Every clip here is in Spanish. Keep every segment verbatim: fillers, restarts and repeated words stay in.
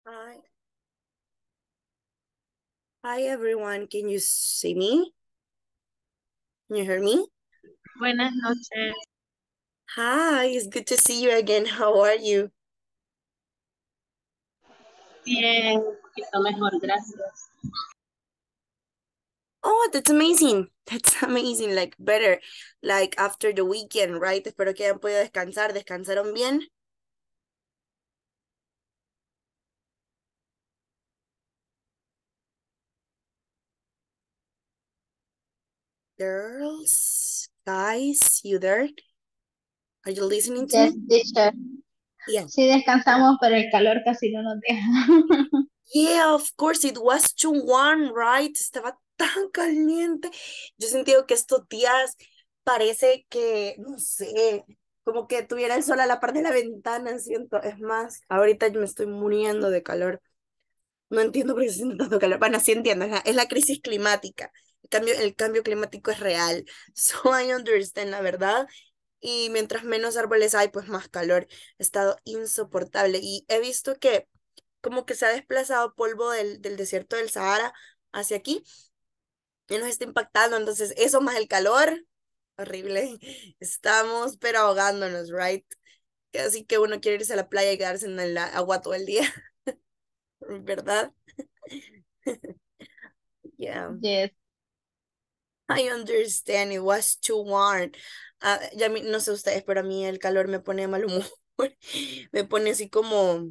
Hi. Hi everyone. Can you see me? Can you hear me? Buenas noches. Hi, it's good to see you again. How are you? Bien, un poquito mejor, gracias. Oh, that's amazing. That's amazing. Like better. Like after the weekend, right? Espero que hayan podido descansar. ¿Descansaron bien? Girls, guys, you there? Are you listening to Yes, me? teacher. Yeah. Sí descansamos, pero el calor casi no nos deja. Yeah, of course, it was too warm, right? Estaba tan caliente. Yo he sentido que estos días parece que, no sé, como que tuviera el sol a la par de la ventana, siento. Es más, ahorita yo me estoy muriendo de calor. No entiendo por qué se siente tanto calor. Bueno, sí entiendo, es la, es la crisis climática. El cambio, el cambio climático es real. So I understand, la verdad. Y mientras menos árboles hay, pues más calor. Ha estado insoportable. Y he visto que como que se ha desplazado polvo del, del desierto del Sahara hacia aquí y nos está impactando. Entonces, eso más el calor, horrible. Estamos, pero ahogándonos, right? Así que uno quiere irse a la playa y quedarse en el agua todo el día, ¿verdad? Yeah, Yes. I understand. It was too warm. Ah, ya mi- no sé ustedes, pero a mí el calor me pone de mal humor. Me pone así como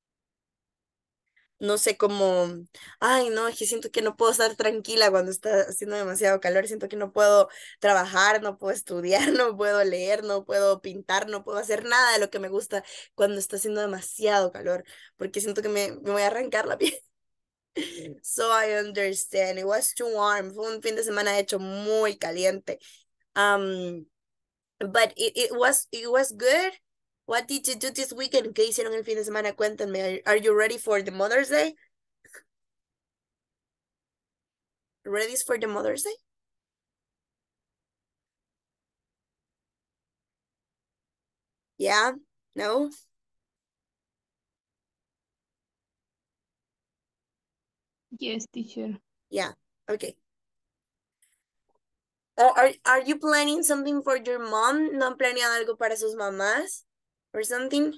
no sé cómo, ay, no, es que siento que no puedo estar tranquila cuando está haciendo demasiado calor, siento que no puedo trabajar, no puedo estudiar, no puedo leer, no puedo pintar, no puedo hacer nada de lo que me gusta cuando está haciendo demasiado calor, porque siento que me, me voy a arrancar la piel. So I understand, it was too warm, fue un fin de semana hecho muy caliente. Um, but it, it was it was good. What did you do this weekend? ¿Qué hicieron el fin de semana? Cuéntenme. Are, are you ready for the Mother's Day? Ready for the Mother's Day? Yeah? No? Yes, teacher. Yeah. Okay. Or are, are you planning something for your mom? ¿No han planeado algo para sus mamás? Or something?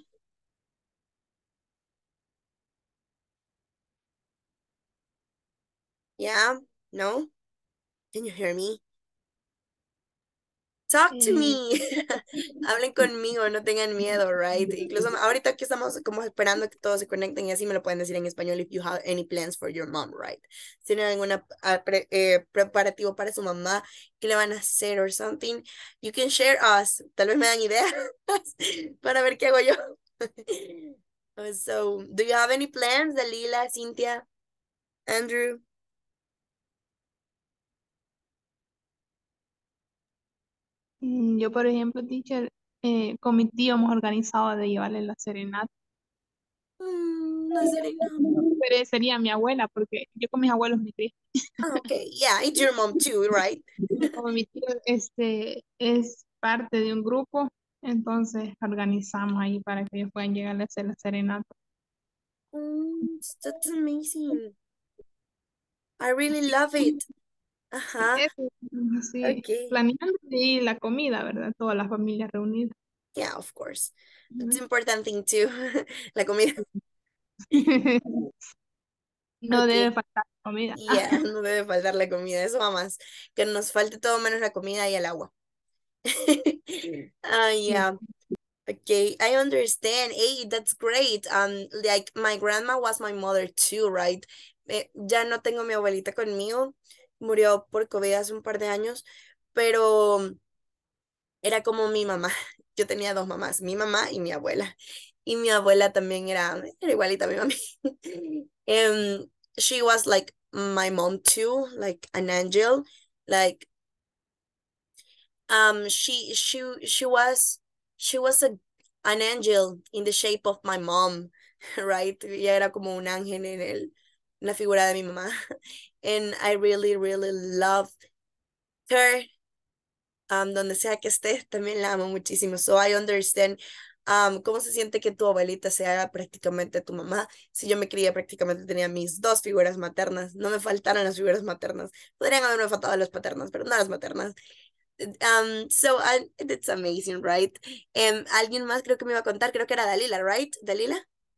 Yeah? No? Can you hear me? Talk to Eh, me. Hablen conmigo, no tengan miedo, right? Incluso ahorita que estamos como esperando que todos se conecten y así me lo pueden decir en español if you have any plans for your mom, right? Si tienen algún eh, preparativo para su mamá, ¿qué le van a hacer or something? You can share us. Tal vez me dan ideas para ver qué hago yo. Uh, So, do you have any plans, Dalila, Cynthia, Andrew? mm, yo, por ejemplo, teacher, eh, con mi tío hemos organizado de llevarle la serenata. Mm, no sé, no. Pero sería mi abuela, porque yo con mis abuelos me crié. Ah, okay. Yeah, it's your mom too, right? Y como mi tío este, es parte de un grupo, entonces organizamos ahí para que ellos puedan llegar a hacer la serenata. Mm, that's amazing. I really Sí, love it. sí, Ajá, eso, sí, okay. planeando y la comida, ¿verdad? Toda la familia reunida. Yeah, of course. That's Ujú. important thing too. La comida. No debe Okay. faltar comida. Yeah, no debe faltar la comida. Eso va más. Que nos falte todo menos la comida y el agua. Ah, Sí. yeah. Okay, I understand. Hey, that's great. Um, like my grandma was my mother too, right? Eh, ya no tengo mi abuelita conmigo. Murió por COVID hace un par de años, pero era como mi mamá. Yo tenía dos mamás, mi mamá y mi abuela. Y mi abuela también era, era igualita a mi mami. um, she was like my mom too, like an angel. Like um she she she was she was a an angel in the shape of my mom, right? Ella era como un ángel en el en la figura de mi mamá. And I really really love her. Um, donde sea que esté, también la amo muchísimo. So I understand. Um, ¿cómo se siente que tu abuelita sea prácticamente tu mamá? Si yo me crié, prácticamente tenía mis dos figuras maternas. No me faltaron las figuras maternas. Podrían haberme faltado las paternas, pero no las maternas. Um, so I, it's amazing, right? Um, alguien más creo que me iba a contar, creo que era Dalila, right? Dalila?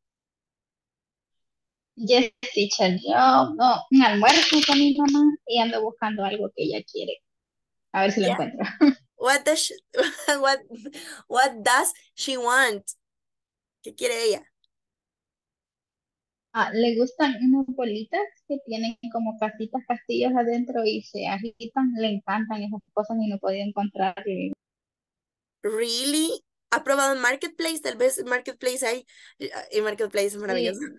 Yes, teacher, yo no, un almuerzo con mi mamá y ando buscando algo que ella quiere. A ver si lo Yeah. encuentro. What does she, what what does she want? ¿Qué quiere ella? Ah, le gustan unas bolitas que tienen como casitas, castillos adentro y se agitan. Le encantan esas cosas y no podía encontrar. eh, Really? ¿Ha probado en Marketplace? Tal vez en Marketplace hay, en Marketplace es maravilloso. Sí,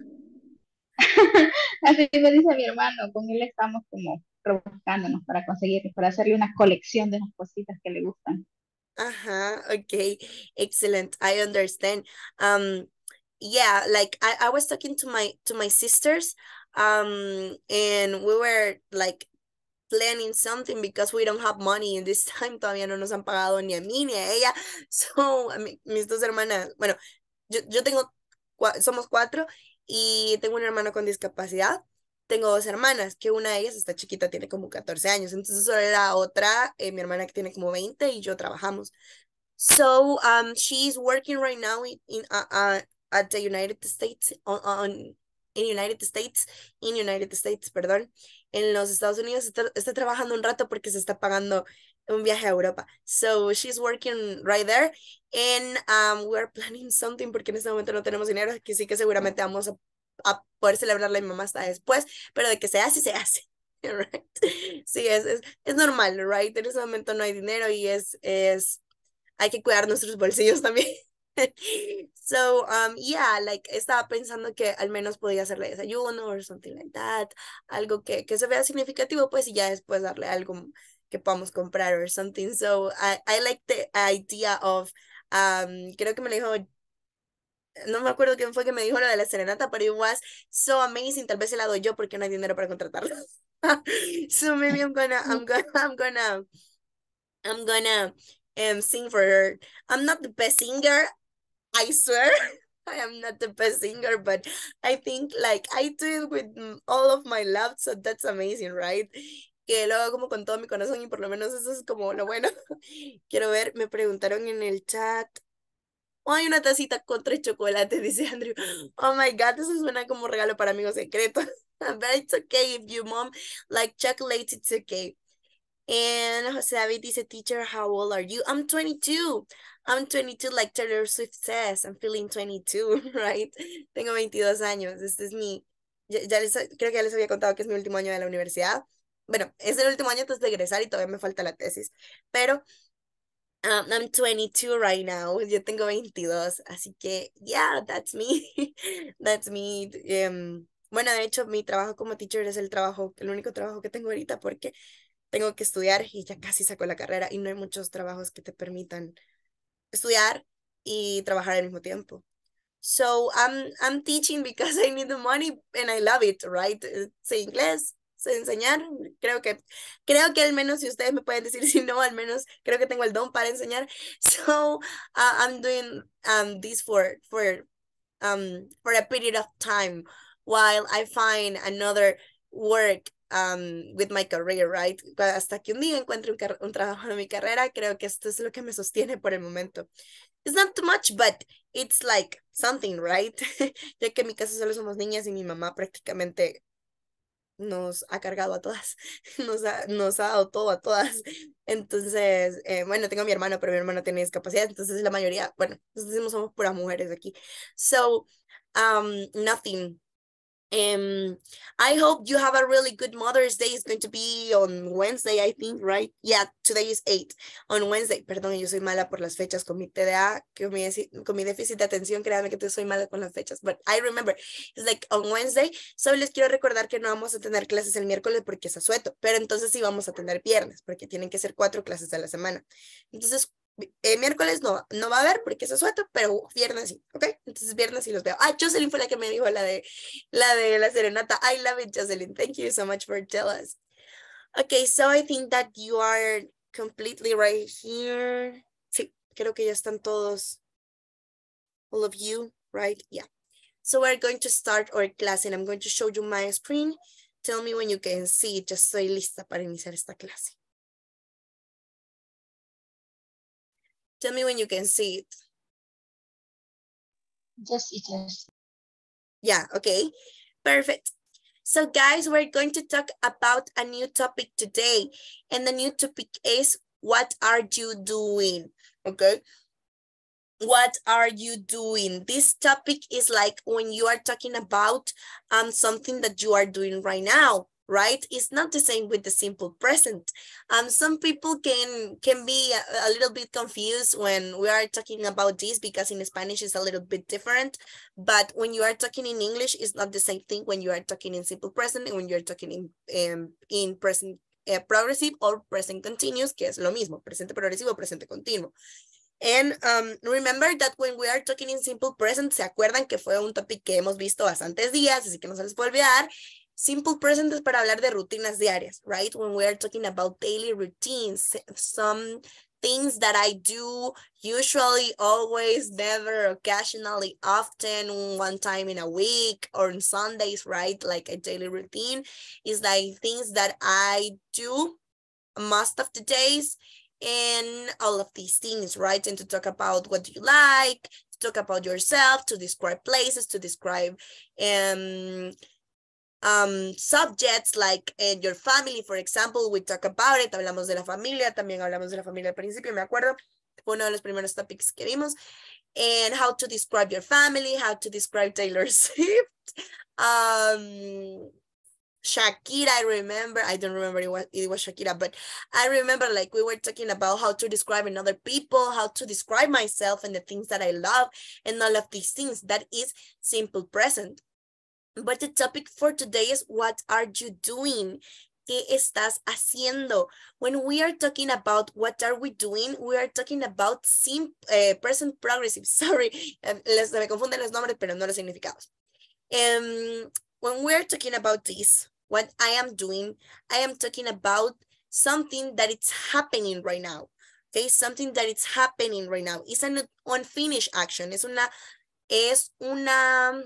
así me dice mi hermano, con él estamos como rebuscándonos para conseguir, para hacerle una colección de las cositas que le gustan. Uh-huh. Okay. Excellent. I understand. Um, yeah, like I, I was talking to my to my sisters, um, and we were like planning something because we don't have money in this time. Todavía no nos han pagado ni a mí ni a ella. So, a mi- mis dos hermanas, bueno, yo, yo tengo, cua- somos cuatro y tengo un hermano con discapacidad. Tengo dos hermanas, que una de ellas está chiquita, tiene como catorce años. Entonces, solo la otra, eh, mi hermana que tiene como veinte y yo trabajamos. So, um, she's working right now in, in uh, uh, at the United States, on, on in United States, in United States, perdón, en los Estados Unidos está, está trabajando un rato porque se está pagando un viaje a Europa. So she's working right there, and um, we're planning something porque en este momento no tenemos dinero, que sí que seguramente vamos a, a poder celebrarla a mi mamá hasta después, pero de que se hace, se hace. Right? Sí, es, es, es normal, right? En ese momento no hay dinero y es, es hay que cuidar nuestros bolsillos también. So, um, yeah, like, estaba pensando que al menos podía hacerle desayuno or something like that, algo que, que se vea significativo, pues, y ya después darle algo que podamos comprar or something. So, I, I like the idea of, um, creo que me lo dijo, no me acuerdo quién fue que me dijo lo de la serenata, pero it was so amazing. Tal vez se la doy yo porque no hay dinero para contratarlo. So maybe I'm gonna, I'm gonna, I'm gonna I'm gonna um sing for her. I'm not the best singer, I swear. I am not the best singer, but I think like I do it with mm, all of my love, so that's amazing, right? Que lo hago como con todo mi corazón y por lo menos eso es como lo bueno. Quiero ver, me preguntaron en el chat. Oh, hay una tacita con tres chocolates, dice Andrew. Oh my God, eso suena como regalo para amigos secretos. But it's okay if you mom like chocolate, it's okay. And Jose David dice, teacher, how old are you? I'm twenty-two. I'm twenty-two, like Taylor Swift says. I'm feeling twenty-two, right? Tengo veintidós años. Este es mi, ya, ya les, creo que ya les había contado que es mi último año de la universidad. Bueno, es el último año antes de egresar y todavía me falta la tesis. Pero um, I'm twenty-two right now. Yo tengo veintidós. Así que, yeah, that's me. That's me. Um, bueno, de hecho, mi trabajo como teacher es el trabajo, el único trabajo que tengo ahorita porque tengo que estudiar y ya casi saco la carrera y no hay muchos trabajos que te permitan estudiar y trabajar al mismo tiempo. So I'm, I'm teaching because I need the money and I love it, right? Eh, Sé inglés, sé enseñar. Creo que, creo que al menos si ustedes me pueden decir si no, al menos creo que tengo el don para enseñar. So uh, I'm doing um, this for, for, um, for a period of time while I find another work um, with my career, right? Hasta que un día encuentre un, un trabajo en mi carrera, creo que esto es lo que me sostiene por el momento. It's not too much, but it's like something, right? Ya que en mi casa solo somos niñas y mi mamá prácticamente nos ha cargado a todas, nos ha, nos ha dado todo a todas. Entonces, eh, bueno, tengo a mi hermano, pero mi hermano tiene discapacidad, entonces la mayoría, bueno, entonces somos puras mujeres aquí. So, um, nothing. Um, I hope you have a really good Mother's Day. It's going to be on Wednesday, I think, right? Yeah, today is eight. On Wednesday, perdón, yo soy mala por las fechas con mi T D A, con mi, con mi déficit de atención, créanme que soy mala con las fechas, but I remember, it's like on Wednesday. Solo les quiero recordar que no vamos a tener clases el miércoles porque es asueto, pero entonces sí vamos a tener viernes, porque tienen que ser cuatro clases a la semana. Entonces, eh, miércoles no, no va a haber porque es asueto, pero viernes sí, ¿ok? Entonces viernes sí los veo. Ah, Jocelyn fue la que me dijo la de la de la serenata. I love it, Jocelyn. Thank you so much for telling us. Okay, so I think that you are completely right here. Sí, creo que ya están todos All of you, right? Yeah. So we're going to start our class and I'm going to show you my screen. Tell me when you can see it. Ya estoy lista para iniciar esta clase. Tell me when you can see it. Yes, yes. Yeah, okay. Perfect. So guys, we're going to talk about a new topic today. And the new topic is, what are you doing? Okay. What are you doing? This topic is like when you are talking about um something that you are doing right now, right? It's not the same with the simple present. Um, some people can can be a, a little bit confused when we are talking about this because in Spanish it's a little bit different. But when you are talking in English, it's not the same thing when you are talking in simple present and when you're talking in um, in present uh, progressive or present continuous, que es lo mismo, presente progresivo, presente continuo. And um, remember that when we are talking in simple present, ¿se acuerdan que fue un topic que hemos visto bastantes días? Así que no se les puede olvidar. Simple present es para hablar de rutinas diarias, right? When we are talking about daily routines, some things that I do usually, always, never, occasionally, often, one time in a week or on Sundays, right? Like a daily routine is like things that I do most of the days. And all of these things, right? And to talk about what you like, to talk about yourself, to describe places, to describe um, um, subjects like uh, your family, for example, we talk about it, hablamos de la familia, también hablamos de la familia al principio, me acuerdo, fue uno de los primeros topics que vimos, and how to describe your family, how to describe Taylor Swift, um, Shakira, I remember, I don't remember it was, it was Shakira, but I remember like we were talking about how to describe another people, how to describe myself and the things that I love and all of these things. That is simple present. But the topic for today is, what are you doing? ¿Qué estás haciendo? When we are talking about what are we doing, we are talking about sim uh, present progressive. Sorry, les, me confunden los nombres, pero no los significados. Um, when we're talking about this, what I am doing, I am talking about something that it's happening right now. Okay, something that it's happening right now. It's an unfinished action. Es una, es una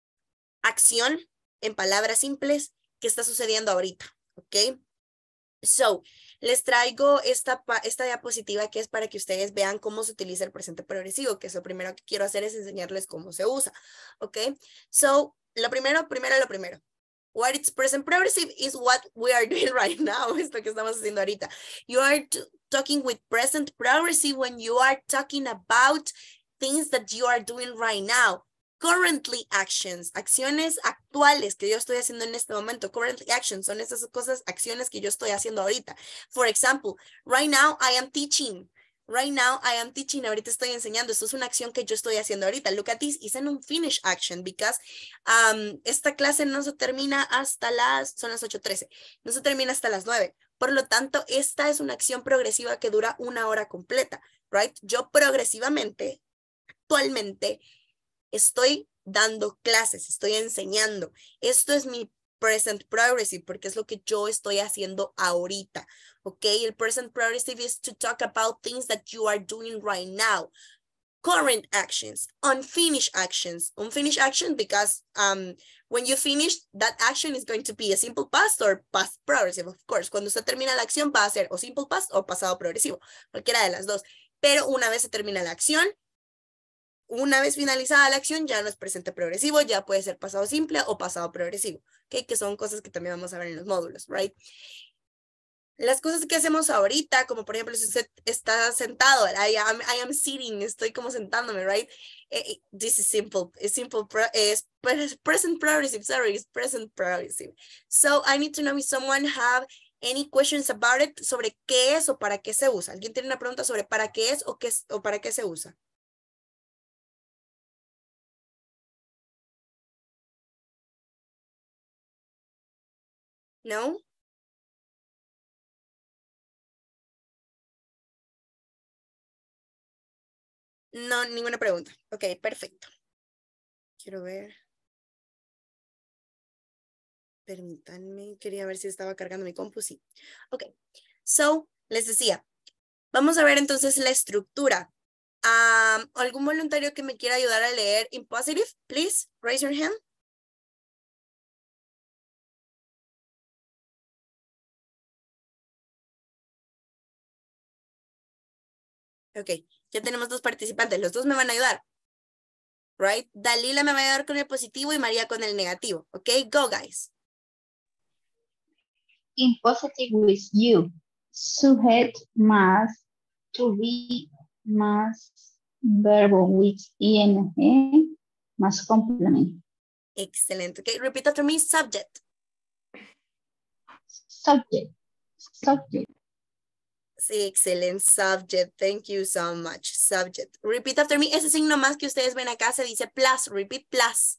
acción, en palabras simples, que está sucediendo ahorita. Okay. So, les traigo esta, esta diapositiva que es para que ustedes vean cómo se utiliza el presente progresivo, que es lo primero que quiero hacer es enseñarles cómo se usa. Okay. So, lo primero, primero, lo primero. What is present progressive is what we are doing right now. Es lo que estamos haciendo ahorita. You are talking with present progressive when you are talking about things that you are doing right now. Currently actions, acciones actuales que yo estoy haciendo en este momento. Currently actions son esas cosas, acciones que yo estoy haciendo ahorita. For example, right now I am teaching. Right now I am teaching. Ahorita estoy enseñando. Esto es una acción que yo estoy haciendo ahorita. Look at this. It's an unfinished action because um, esta clase no se termina hasta las, son las ocho trece. No se termina hasta las nueve. Por lo tanto, esta es una acción progresiva que dura una hora completa. Right? Yo progresivamente, actualmente, estoy dando clases, estoy enseñando. Esto es mi present progressive porque es lo que yo estoy haciendo ahorita. Okay, el present progressive is to talk about things that you are doing right now. Current actions, unfinished actions. Unfinished action because um, when you finish, that action is going to be a simple past or past progressive, of course. Cuando usted termina la acción va a ser o simple past o pasado progresivo, cualquiera de las dos. Pero una vez se termina la acción, una vez finalizada la acción, ya no es presente progresivo, ya puede ser pasado simple o pasado progresivo, ¿okay? Que son cosas que también vamos a ver en los módulos, right? Las cosas que hacemos ahorita, como por ejemplo, si usted está sentado, I am, I am sitting, estoy como sentándome, right? Eh, this is simple, it's simple, es present progressive, sorry, it's present progressive. So I need to know if someone have any questions about it, sobre qué es o para qué se usa. ¿Alguien tiene una pregunta sobre para qué es o, qué, o para qué se usa? ¿No? No, ninguna pregunta. Ok, perfecto. Quiero ver. Permítanme, quería ver si estaba cargando mi compu. Sí. Ok, so, les decía, vamos a ver entonces la estructura. Um, ¿algún voluntario que me quiera ayudar a leer in positive? Please, raise your hand. Ok, ya tenemos dos participantes. Los dos me van a ayudar. Right? Dalila me va a ayudar con el positivo y María con el negativo. Ok, go guys. In positive with you. Subject más to be más verbo with ing más complement. Excelente. Ok, repeat after me. Subject. Subject. Subject. Sí, excelente. Subject. Thank you so much. Subject. Repeat after me. Ese signo más que ustedes ven acá se dice plus. Repeat plus.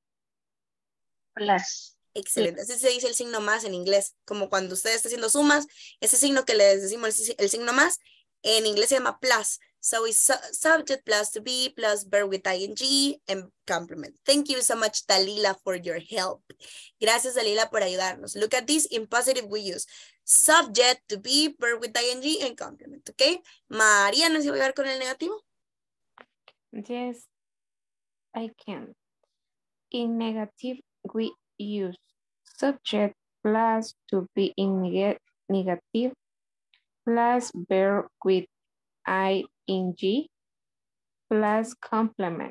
Plus. Excelente. Así se dice el signo más en inglés. Como cuando usted está haciendo sumas, ese signo que les decimos el, el signo más, en inglés se llama plus. So it's su subject plus to be plus verb with ing and complement. Thank you so much, Dalila, for your help. Gracias, Dalila, por ayudarnos. Look at this. In positive, we use subject to be, verb with ing and complement. ¿Ok? María, ¿nos iba a ayudar con el negativo? Yes, I can. In negative, we use subject plus to be in neg negative plus verb with ing plus complement.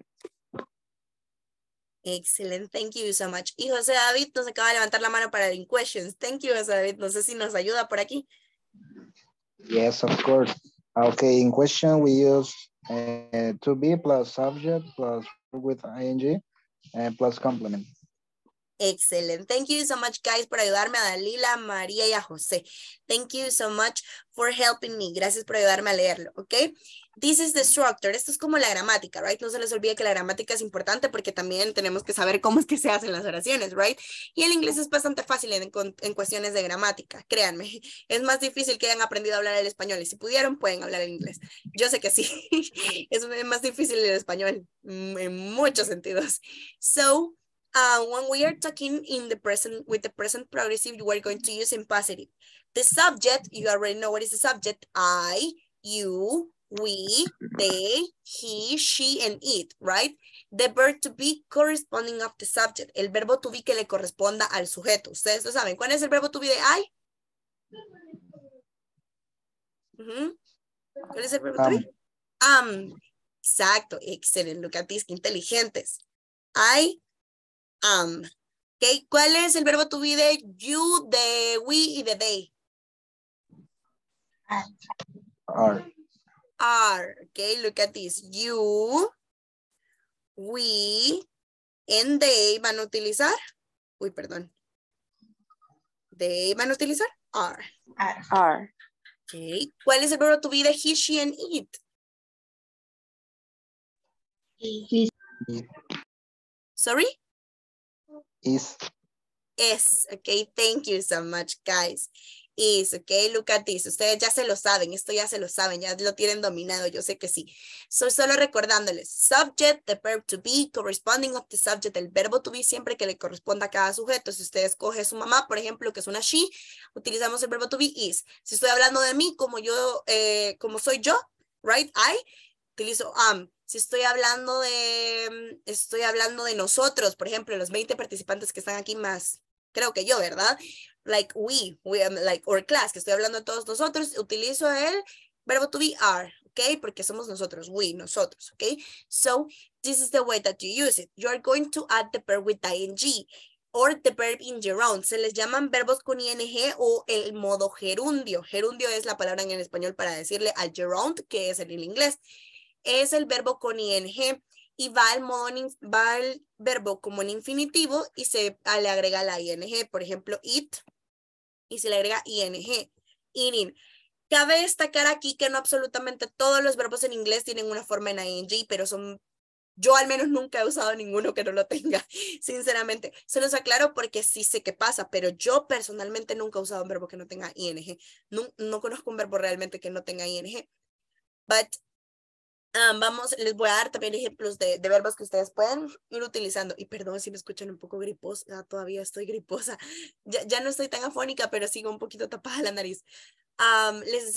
Excellent, thank you so much. Y José David nos acaba de levantar la mano para el in questions. Thank you, José David. No sé si nos ayuda por aquí. Yes, of course. Okay, in question we use uh, to be plus subject plus with ing and plus complement. Excellent. Thank you so much, guys, por ayudarme a Dalila, María y a José. Thank you so much for helping me. Gracias por ayudarme a leerlo, ¿ok? This is the structure. Esto es como la gramática, right? No se les olvide que la gramática es importante porque también tenemos que saber cómo es que se hacen las oraciones, right? Y el inglés es bastante fácil en, en cuestiones de gramática, créanme. Es más difícil que hayan aprendido a hablar el español y si pudieron, pueden hablar el inglés. Yo sé que sí. Es más difícil el español en muchos sentidos. So, Uh, when we are talking in the present with the present progressive, we're going to use in positive. The subject, you already know what is the subject. I, you, we, they, he, she, and it, right? The verb to be corresponding of the subject. El verbo to be que le corresponda al sujeto. Ustedes lo saben. ¿Cuál es el verbo to be de I? Uh-huh. ¿Cuál es el verbo to be? Um. Exacto. Excelente. Look at this. Qué inteligentes. I am. Okay. ¿Cuál es el verbo to be de you, de we y de they? Are. Are. Okay. Look at this. You, we, and they van a utilizar. Uy, perdón. They van a utilizar are. Are. Are. Okay. ¿Cuál es el verbo to be de he, she, and it? Is. Sorry? Is. Is, okay, thank you so much, guys. Is, okay, look at this. Ustedes ya se lo saben, esto ya se lo saben, ya lo tienen dominado, yo sé que sí. So, solo recordándoles, subject, the verb to be, corresponding of the subject, el verbo to be siempre que le corresponda a cada sujeto. Si usted escoge su mamá, por ejemplo, que es una she, utilizamos el verbo to be is. Si estoy hablando de mí, como yo, eh, como soy yo, right, I, utilizo am. Si estoy hablando de, estoy hablando de nosotros, por ejemplo, los veinte participantes que están aquí más, creo que yo, ¿verdad? Like we, we um, like our class, que estoy hablando de todos nosotros, utilizo el verbo to be are, ¿ok? Porque somos nosotros, we, nosotros, ¿ok? So, this is the way that you use it. You are going to add the verb with ing or the verb in gerund. Se les llaman verbos con ing o el modo gerundio. Gerundio es la palabra en el español para decirle al gerund, que es en el inglés. Es el verbo con ing y va al modo, va al verbo como en infinitivo y se le agrega la ing, por ejemplo, it, y se le agrega ing, eating. Cabe destacar aquí que no absolutamente todos los verbos en inglés tienen una forma en ing, pero son, yo al menos nunca he usado ninguno que no lo tenga, sinceramente. Se los aclaro porque sí sé qué pasa, pero yo personalmente nunca he usado un verbo que no tenga ing. No, no conozco un verbo realmente que no tenga ing. But Um, vamos, les voy a dar también ejemplos de, de verbos que ustedes pueden ir utilizando. Y perdón si me escuchan un poco griposa, todavía estoy griposa. Ya, ya no estoy tan afónica, pero sigo un poquito tapada la nariz. Um, les decía,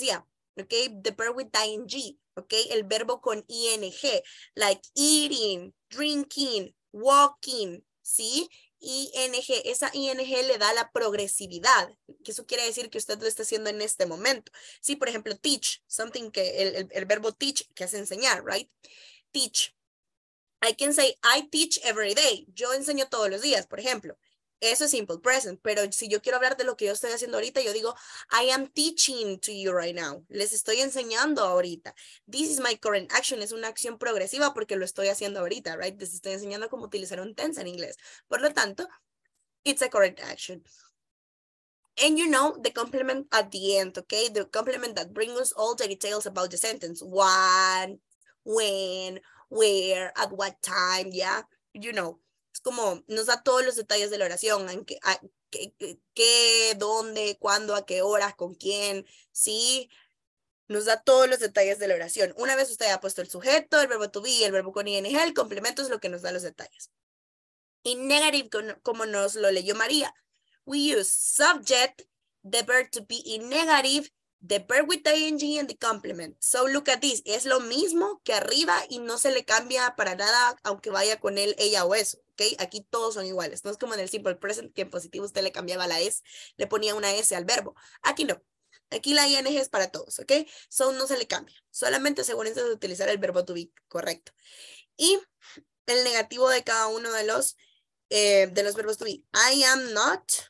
¿ok? The verb with ing, ¿ok? El verbo con ing, like eating, drinking, walking, ¿sí? ing, esa ing le da la progresividad, que eso quiere decir que usted lo está haciendo en este momento. Sí, por ejemplo, teach, something que, el, el, el verbo teach, que es enseñar, right? Teach. I can say, I teach every day. Yo enseño todos los días, por ejemplo. Eso es simple present, pero si yo quiero hablar de lo que yo estoy haciendo ahorita, yo digo, I am teaching to you right now. Les estoy enseñando ahorita. This is my current action. Es una acción progresiva porque lo estoy haciendo ahorita, right? Les estoy enseñando cómo utilizar un tense en inglés. Por lo tanto, it's a correct action. And you know, the complement at the end, okay? The complement that brings us all the details about the sentence. When, when, where, at what time, yeah? You know, es como nos da todos los detalles de la oración, en qué, a, qué, qué, qué, dónde, cuándo, a qué horas, con quién, ¿sí? Nos da todos los detalles de la oración. Una vez usted ha puesto el sujeto, el verbo to be, el verbo con ing, el complemento es lo que nos da los detalles. In negative, como nos lo leyó María, we use subject, the verb to be in negative, the verb with ing and the complement. So look at this. Es lo mismo que arriba y no se le cambia para nada aunque vaya con él, ella o eso. ¿Okay? Aquí todos son iguales. No es como en el simple present que en positivo usted le cambiaba la S, le ponía una S al verbo. Aquí no. Aquí la ing es para todos. ¿Ok? So no se le cambia. Solamente asegúrense de utilizar el verbo to be correcto. Y el negativo de cada uno de los, eh, de los verbos to be. I am not.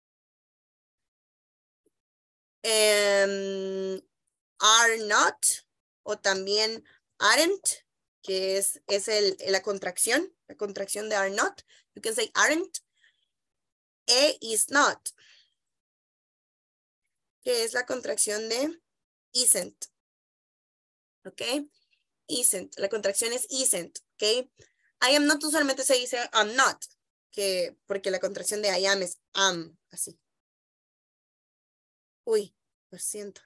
Um, are not, o también aren't, que es, es el, la contracción, la contracción de are not. You can say aren't. E is not, que es la contracción de isn't. ¿Ok? Isn't. La contracción es isn't. ¿Ok? I am not usualmente se dice I'm not, que, porque la contracción de I am es am, así. Uy, lo siento.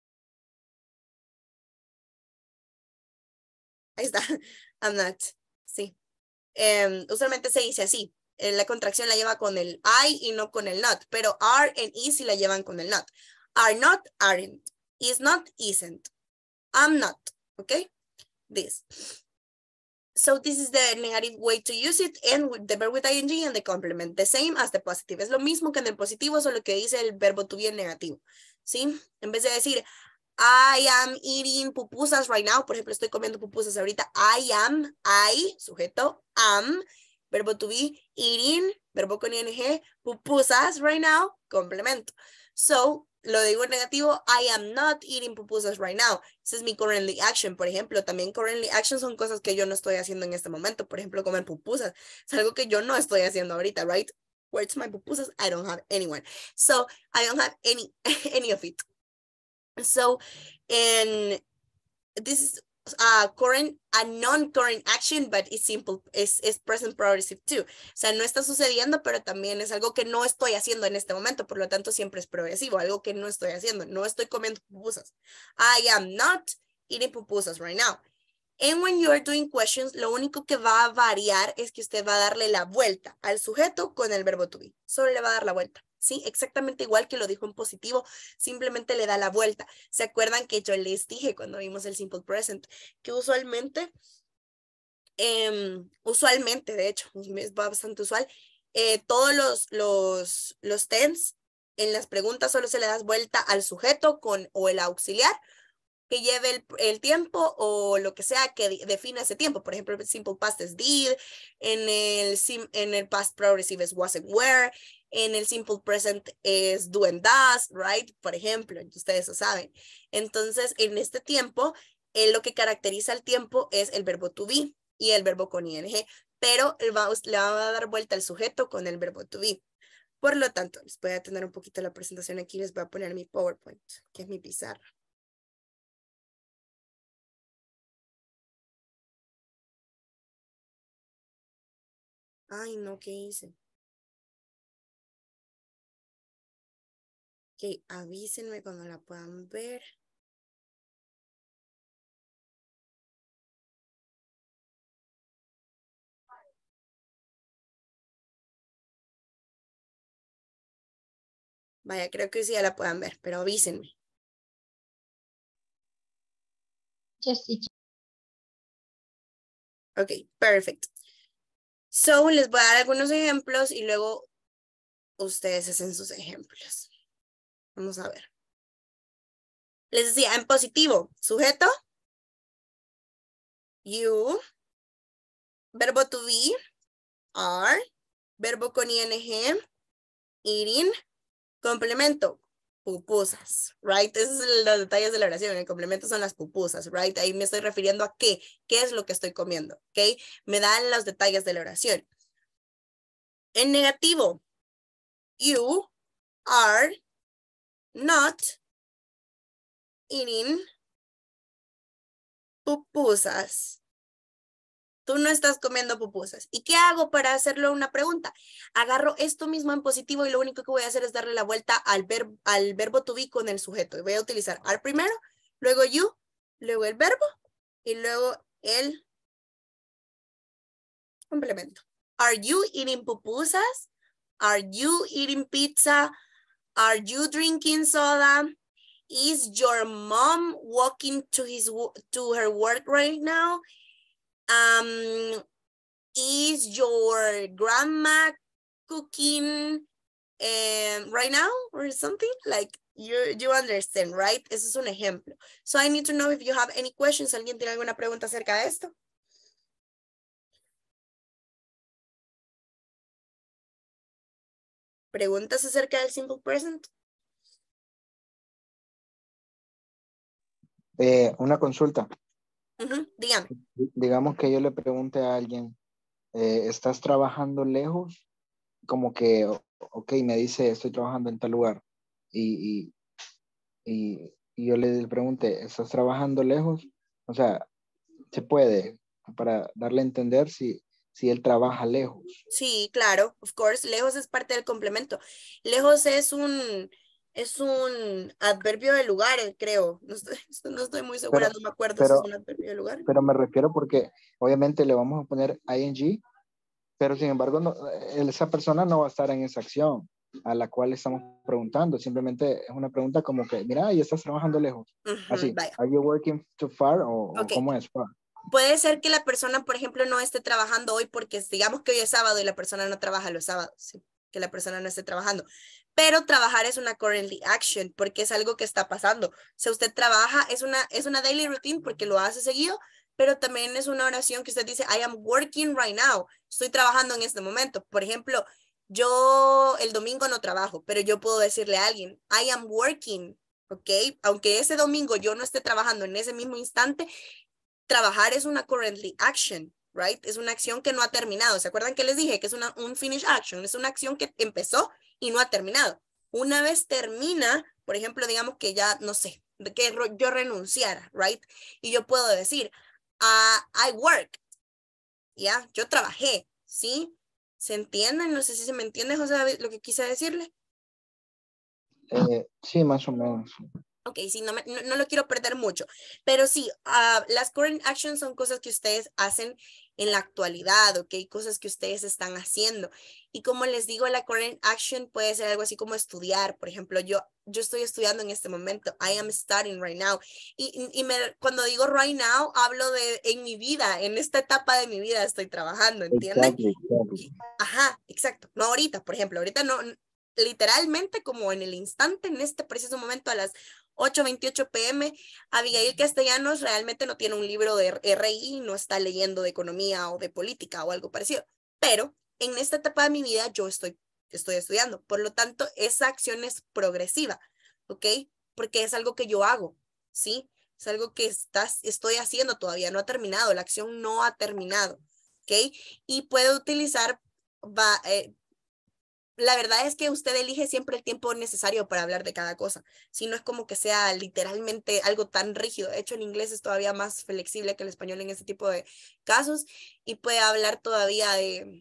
Ahí está. I'm not. Sí. Um, usualmente se dice así. Eh, la contracción la lleva con el I y no con el not. Pero are and is sí la llevan con el not. Are not, aren't. Is not, isn't. I'm not. Okay? This. So this is the negative way to use it, and with the verb with ing and the complement. The same as the positive. Es lo mismo que en el positivo, solo que dice el verbo to be en negativo. ¿Sí? En vez de decir I am eating pupusas right now. Por ejemplo, estoy comiendo pupusas ahorita. I am, I, sujeto, am, verbo to be, eating, verbo con ing, pupusas right now, complemento. So, lo digo en negativo, I am not eating pupusas right now. Ese es mi currently action. Por ejemplo, también currently action son cosas que yo no estoy haciendo en este momento. Por ejemplo, comer pupusas. Es algo que yo no estoy haciendo ahorita, right? Where's my pupusas? I don't have anyone. So, I don't have any, any of it. So, and this is a current, a non-current action, but it's simple, es, es present progressive too. O sea, no está sucediendo, pero también es algo que no estoy haciendo en este momento, por lo tanto siempre es progresivo, algo que no estoy haciendo, no estoy comiendo pupusas. I am not eating pupusas right now. And when you are doing questions, lo único que va a variar es que usted va a darle la vuelta al sujeto con el verbo to be. Solo le va a dar la vuelta. Sí, exactamente igual que lo dijo en positivo, simplemente le da la vuelta. ¿Se acuerdan que yo les dije cuando vimos el simple present? Que usualmente, eh, usualmente, de hecho, es bastante usual, eh, todos los, los, los tense en las preguntas solo se le da vuelta al sujeto con o el auxiliar que lleve el, el tiempo o lo que sea que defina ese tiempo. Por ejemplo, el simple past es did, en el, sim, en el past progressive es wasn't were, en el simple present es do and does, right? Por ejemplo, ustedes lo saben. Entonces, en este tiempo, eh, lo que caracteriza el tiempo es el verbo to be y el verbo con ing, pero le va, le va a dar vuelta al sujeto con el verbo to be. Por lo tanto, les voy a tener un poquito la presentación aquí, les voy a poner mi PowerPoint, que es mi pizarra. Ay, no, ¿qué hice? Ok, avísenme cuando la puedan ver. Vaya, creo que sí ya la puedan ver, pero avísenme. Yes, teacher. Ok, perfect. So, les voy a dar algunos ejemplos y luego ustedes hacen sus ejemplos. Vamos a ver. Les decía, en positivo, sujeto, you, verbo to be, are, verbo con ing, eating, complemento, pupusas, right? Esos son los detalles de la oración. El complemento son las pupusas, right? Ahí me estoy refiriendo a qué, qué es lo que estoy comiendo, ¿ok? Me dan los detalles de la oración. En negativo, you are not eating pupusas. Tú no estás comiendo pupusas. ¿Y qué hago para hacerlo una pregunta? Agarro esto mismo en positivo y lo único que voy a hacer es darle la vuelta al, ver, al verbo to be con el sujeto. Y voy a utilizar are primero, luego you, luego el verbo y luego el complemento. Are you eating pupusas? Are you eating pizza? Are you drinking soda? Is your mom walking to his to her work right now? Um, is your grandma cooking um, right now or something? Like you, you understand, right? Ese es un ejemplo. So I need to know if you have any questions. ¿Alguien tiene alguna pregunta acerca de esto? ¿Preguntas acerca del simple present? Eh, una consulta. Uh-huh. Dígame. Digamos que yo le pregunte a alguien, eh, ¿estás trabajando lejos? Como que, ok, me dice, estoy trabajando en tal lugar. Y, y, y, y yo le pregunté, ¿estás trabajando lejos? O sea, se puede, para darle a entender si, si él trabaja lejos. Sí, claro, of course. Lejos es parte del complemento. Lejos es un, es un adverbio de lugar, creo. No estoy, no estoy muy segura, Pero, no me acuerdo pero, si es un adverbio de lugar. Pero me refiero porque obviamente le vamos a poner ing, pero sin embargo no, esa persona no va a estar en esa acción a la cual estamos preguntando. Simplemente es una pregunta como que, mira, ¿y estás trabajando lejos? Uh-huh, Así, vaya. ¿are you working too far? O, Okay. o ¿cómo es? Far? Puede ser que la persona, por ejemplo, no esté trabajando hoy porque digamos que hoy es sábado y la persona no trabaja los sábados, ¿sí? Que la persona no esté trabajando. Pero trabajar es una currently action porque es algo que está pasando. Si usted trabaja, es una, es una daily routine porque lo hace seguido, pero también es una oración que usted dice, I am working right now. Estoy trabajando en este momento. Por ejemplo, yo el domingo no trabajo, pero yo puedo decirle a alguien, I am working, ¿ok? Aunque ese domingo yo no esté trabajando en ese mismo instante, trabajar es una currently action, right? Es una acción que no ha terminado. ¿Se acuerdan que les dije que es una, un finish action? Es una acción que empezó y no ha terminado. Una vez termina, por ejemplo, digamos que ya, no sé, que yo renunciara, right? Y yo puedo decir, uh, I work, ¿ya? Yo trabajé, ¿sí? ¿Se entienden? No sé si se me entiende, José David, lo que quise decirle. Eh, sí, más o menos. Ok, sí, no, me, no, no lo quiero perder mucho, pero sí, uh, las current actions son cosas que ustedes hacen en la actualidad, ok, cosas que ustedes están haciendo. Y como les digo, la current action puede ser algo así como estudiar. Por ejemplo, yo, yo estoy estudiando en este momento, I am studying right now. Y, y me, cuando digo right now, hablo de en mi vida, en esta etapa de mi vida estoy trabajando, ¿entienden? Exactly, exactly. Ajá, exacto, no ahorita, por ejemplo, ahorita no, literalmente como en el instante, en este preciso momento a las ocho veintiocho p m, Abigail Castellanos realmente no tiene un libro de R I, no está leyendo de economía o de política o algo parecido, pero en esta etapa de mi vida yo estoy, estoy estudiando, por lo tanto esa acción es progresiva, ¿ok? Porque es algo que yo hago, ¿sí? Es algo que estás, estoy haciendo todavía, no ha terminado, la acción no ha terminado, ¿ok? Y puedo utilizar, va, eh, la verdad es que usted elige siempre el tiempo necesario para hablar de cada cosa. Si no es como que sea literalmente algo tan rígido. De hecho, el inglés es todavía más flexible que el español en este tipo de casos y puede hablar todavía de,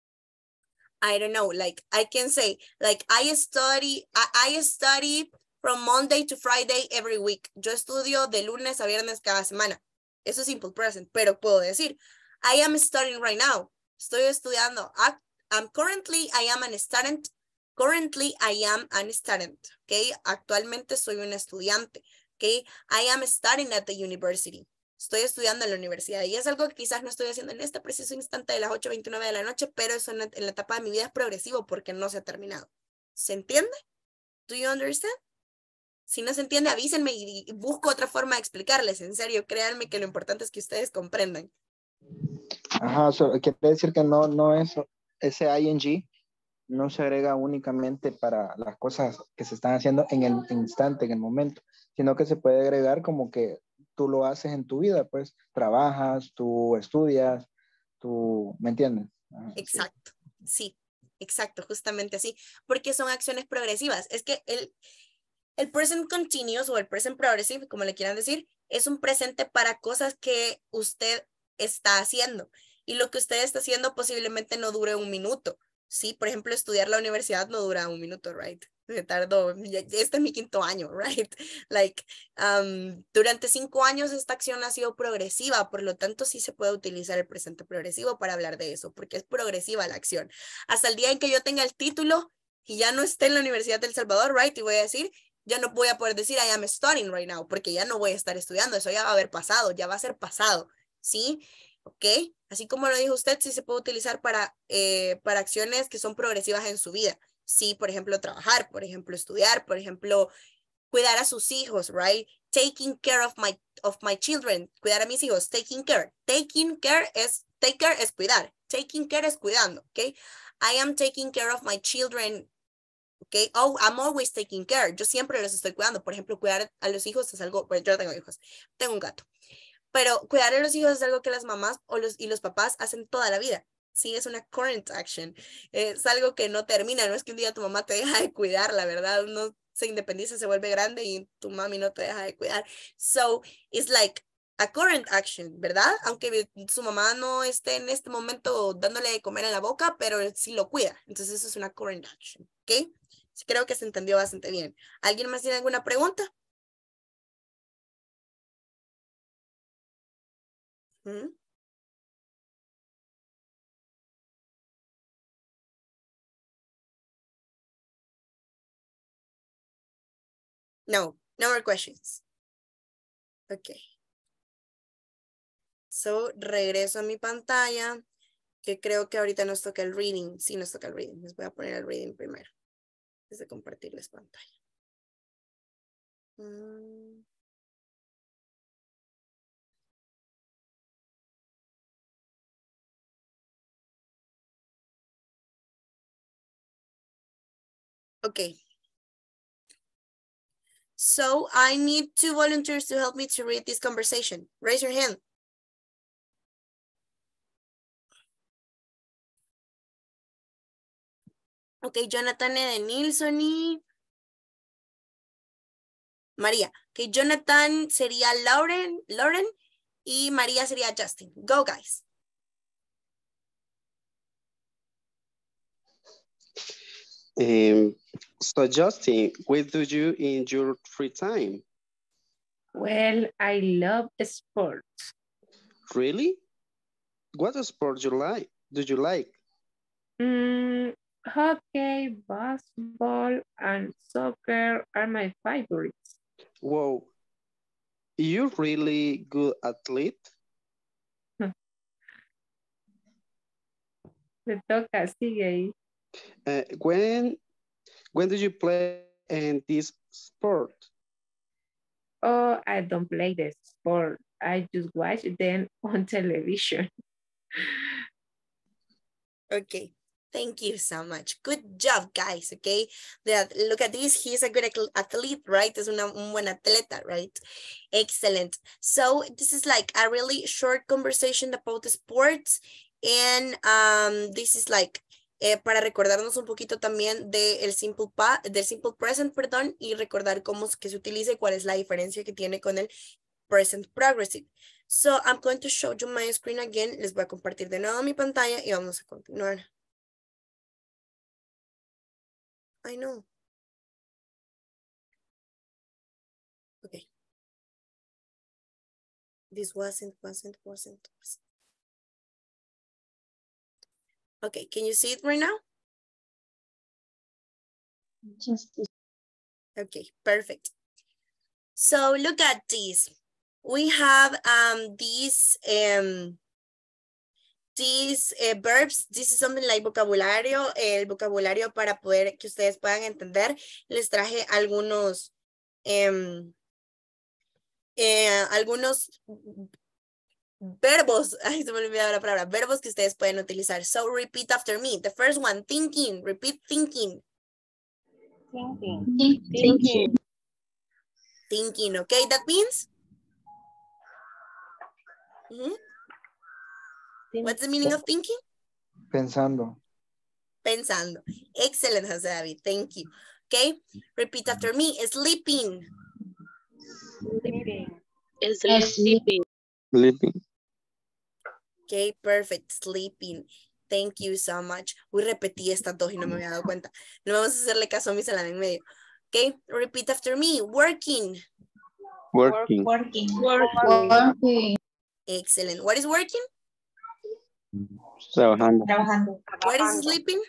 I don't know, like I can say, like I study, I, I study from Monday to Friday every week. Yo estudio de lunes a viernes cada semana. Eso es simple present, pero puedo decir, I am studying right now. Estoy estudiando. Um, currently, I am an student. Currently, I am an student. Okay. Actualmente soy un estudiante. Okay. I am studying at the university. estoy estudiando en la universidad y es algo que quizás no estoy haciendo en este preciso instante de las ocho veintinueve de la noche, pero eso en la, en la etapa de mi vida es progresivo porque no se ha terminado. ¿Se entiende? Do you understand? Si no se entiende, avísenme y, y busco otra forma de explicarles. En serio, créanme que lo importante es que ustedes comprendan. Ajá, so, quiere decir que no, no es ese ing no se agrega únicamente para las cosas que se están haciendo en el instante, en el momento, sino que se puede agregar como que tú lo haces en tu vida, pues trabajas, tú estudias, tú, ¿me entiendes? Ajá, exacto, sí. sí, exacto, justamente así, porque son acciones progresivas. Es que el, el present continuous o el present progressive, como le quieran decir, es un presente para cosas que usted está haciendo y lo que usted está haciendo posiblemente no dure un minuto. Sí, por ejemplo, estudiar la universidad no dura un minuto, right? Me tardó, este es mi quinto año, right? Like, um, durante cinco años esta acción ha sido progresiva, por lo tanto sí se puede utilizar el presente progresivo para hablar de eso, porque es progresiva la acción. Hasta el día en que yo tenga el título y ya no esté en la Universidad del Salvador, right? Y voy a decir, ya no voy a poder decir I am studying right now, porque ya no voy a estar estudiando, eso ya va a haber pasado, ya va a ser pasado, ¿sí? ¿Ok? Así como lo dijo usted, sí se puede utilizar para, eh, para acciones que son progresivas en su vida. Sí, por ejemplo, trabajar, por ejemplo, estudiar, por ejemplo, cuidar a sus hijos, right? Taking care of my, of my children, cuidar a mis hijos, taking care. Taking care es, take care es cuidar. Taking care es cuidando, ¿ok? I am taking care of my children, ¿ok? Oh, I'm always taking care. Yo siempre los estoy cuidando. Por ejemplo, cuidar a los hijos es algo, pues yo no tengo hijos, tengo un gato. Pero cuidar a los hijos es algo que las mamás o los, y los papás hacen toda la vida. Sí, es una current action. Es algo que no termina. No es que un día tu mamá te deja de cuidar, la verdad. Uno se independiza, se vuelve grande y tu mami no te deja de cuidar. So, it's like a current action, ¿verdad? Aunque su mamá no esté en este momento dándole de comer en la boca, pero sí lo cuida. Entonces, eso es una current action, ¿ok? Sí, creo que se entendió bastante bien. ¿Alguien más tiene alguna pregunta? ¿Mm? No, no more questions. Ok. So, regreso a mi pantalla, que creo que ahorita nos toca el reading. Sí, nos toca el reading. Les voy a poner el reading primero, antes de compartirles pantalla. Mm. Okay. So, I need two volunteers to help me to read this conversation. Raise your hand. Ok, Jonathan Edenilson y María. Ok, Jonathan sería Lauren, Lauren y María sería Justin. Go, guys. Um, so Justin, what do you in your free time? Well, I love sports. Really? What sport you like? Do you like? Mm, hockey, basketball, and soccer are my favorites. Wow, you really good athlete? Te toca, sigue ahí. Uh, when when did you play in this sport? Oh, I don't play the sport. I just watch them on television. Okay. Thank you so much. Good job, guys, okay? That, look at this. He's a good athlete, right? Es una, un buen atleta, right? Excellent. So this is like a really short conversation about the sports. And um, this is like eh, para recordarnos un poquito también de el simple pa del simple present, perdón, y recordar cómo es que se utiliza y cuál es la diferencia que tiene con el present progressive. So I'm going to show you my screen again. Les voy a compartir de nuevo mi pantalla y vamos a continuar. I know. Okay. This wasn't, wasn't, wasn't, wasn't. Okay, can you see it right now? Just Okay, perfect. So look at this. we have um, these, um, these uh, verbs. This is something like vocabulario, el vocabulario para poder que ustedes puedan entender. Les traje algunos, um, eh, algunos verbos, ay, se me olvidó la palabra, verbos que ustedes pueden utilizar. So repeat after me. The first one, thinking. Repeat thinking. Thinking. Thinking. Thinking, okay, that means? Mm-hmm. What's the meaning of thinking? Pensando. Pensando. Excellent, Jose David. Thank you. Okay, repeat after me. Sleeping. Sleeping. Sleeping. Sleeping. Okay, perfect. Sleeping. Thank you so much. Uy, repetí estas dos y no me había dado cuenta. No vamos a hacerle caso a mi salada en medio. Okay, repeat after me. Working. Working. Working. Working. Working. Excellent. What is working? Trabajando. Trabajando. What is sleeping?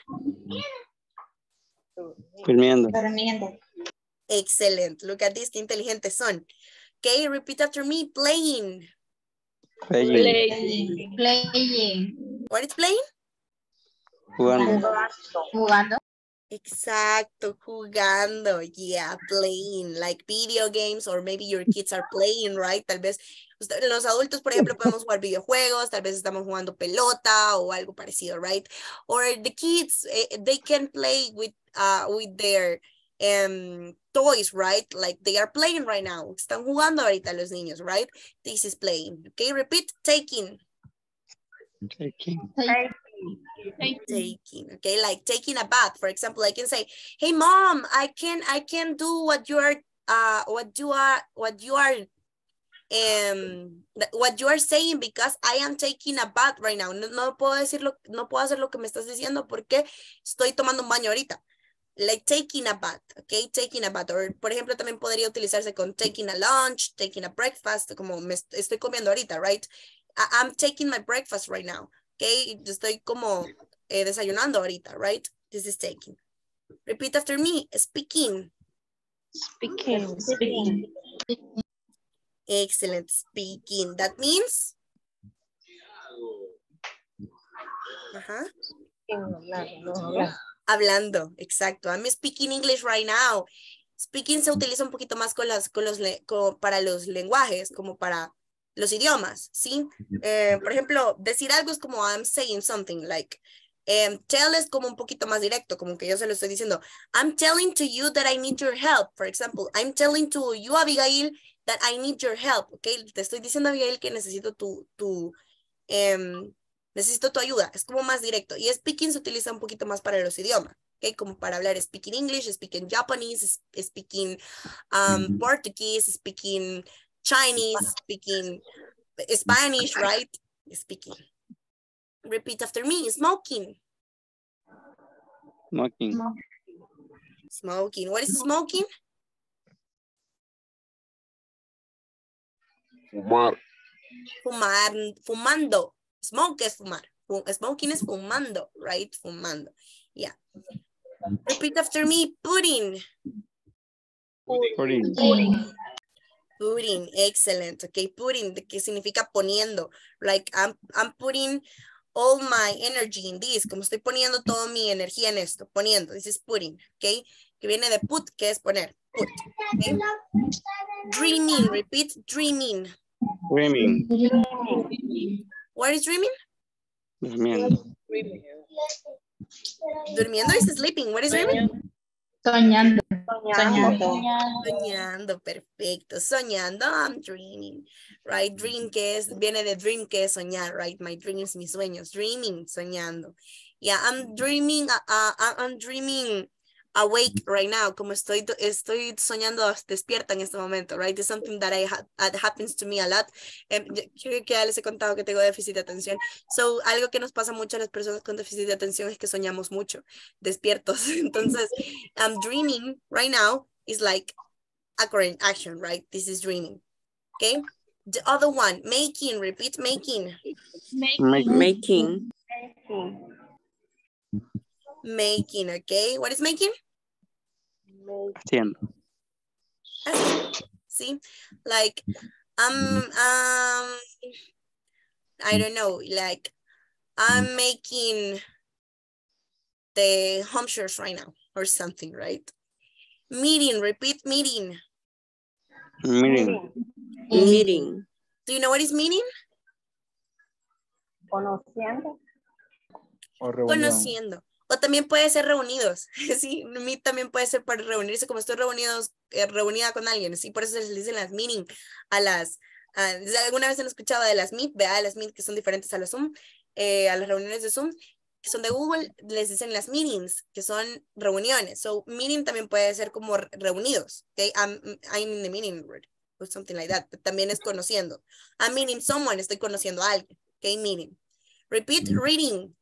Durmiendo. Durmiendo. Excellent. Look at this, qué inteligentes son. Okay, repeat after me. Playing. Playing. Playing. Playing. What is playing? Jugando. Jugando. Exacto, jugando. Yeah, playing. Like video games, or maybe your kids are playing, right? Tal vez usted- los adultos, por ejemplo, podemos jugar videojuegos, tal vez estamos jugando pelota o algo parecido, right? Or the kids, eh, they can play with, uh, with their um, toys, right? Like they are playing right now. Están jugando ahorita los niños, right? This is playing. Okay, repeat, taking. Taking. Taking, okay, like taking a bath. For example, I can say, hey mom, I can I can do what you are uh what you are what you are um what you are saying because I am taking a bath right now. No, no puedo decirlo, no puedo hacer lo que me estás diciendo porque estoy tomando un baño ahorita. Like taking a bath, okay, taking a bath. Or, por ejemplo, también podría utilizarse con taking a lunch, taking a breakfast, como me est- estoy comiendo ahorita, right? I I'm taking my breakfast right now, okay? Yo estoy como eh, desayunando ahorita, right? This is taking. Repeat after me, speaking. Speaking. Speaking. Excellent, speaking. That means? Ajá. Hablando, exacto. I'm speaking English right now. Speaking se utiliza un poquito más con las, con los, le- con- para los lenguajes, como para los idiomas, ¿sí? Eh, por ejemplo, decir algo es como I'm saying something, like, um, tell es como un poquito más directo, como que yo se lo estoy diciendo. I'm telling to you that I need your help. For example, I'm telling to you, Abigail, that I need your help, ¿ok? Te estoy diciendo, Abigail, que necesito tu, tu, em, necesito tu ayuda. Es como más directo. Y speaking se utiliza un poquito más para los idiomas, ¿ok? Como para hablar speaking English, speaking Japanese, speaking um, Portuguese, speaking Chinese, speaking Spanish, right? Speaking. Repeat after me, smoking. Smoking. Smoking. What is smoking? Fumar. Fumar, fumando. Smoke es fumar. Fu- Smoking es fumando, right? Fumando. Yeah. Repeat after me, pudding. Pudding. Putting, excellent. Okay, putting, que significa poniendo. Like, I'm, I'm putting all my energy in this. Como estoy poniendo toda mi energía en esto. Poniendo. This is putting. Okay. Que viene de put, que es poner. Put. Okay. Dreaming. Repeat, dreaming. Dreaming. What is dreaming? Durmiendo. Durmiendo is sleeping. What is dreaming? Soñando. Soñando. Soñando, perfecto. Soñando, I'm dreaming, right? Dream que es, viene de dream que es soñar, right? My dreams, mis sueños. Dreaming, soñando. Yeah, I'm dreaming, uh, uh, I'm dreaming awake right now. Como estoy, estoy soñando despierta en este momento, right? It's something that I ha that happens to me a lot. Um, creo que ya les he contado que tengo déficit de atención. So, algo que nos pasa mucho a las personas con déficit de atención es que soñamos mucho, despiertos. Entonces, I'm dreaming right now is like a current action, right? This is dreaming, okay? The other one, making, repeat, making. Making. Making. Making, okay? What is making? Haciendo. Haciendo, see? Like, I'm, um, I don't know, like, I'm making the home chores right now or something, right? Meeting, repeat meeting. Meeting. Meeting. Do you know what is meeting? Conociendo. O reunión. Conociendo. O también puede ser reunidos. Sí, meet también puede ser para reunirse, como estoy reunidos, eh, reunida con alguien. Sí, por eso se les dicen las meeting a las, a- alguna vez han escuchado de las meet, ¿verdad? Las meet que son diferentes a los Zoom, eh, a las reuniones de Zoom, que son de Google, les dicen las meetings, que son reuniones. So, meeting también puede ser como re- reunidos. Okay? I'm, I'm in the meeting room, or something like that. También es conociendo. I'm meeting someone, estoy conociendo a alguien. Okay, meeting. Repeat, reading.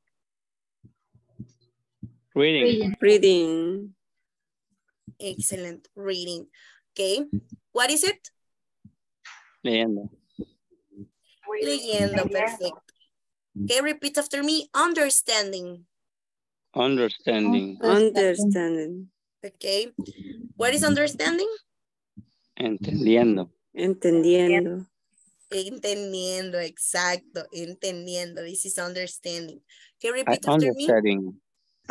Reading. Reading. Excellent, reading. Okay, what is it? Leyendo. Leyendo, perfecto. Okay, repeat after me, understanding. Understanding. Understanding. Okay, what is understanding? Entendiendo. Entendiendo. Entendiendo, exacto, entendiendo. This is understanding. Okay, I repeat after me. understanding.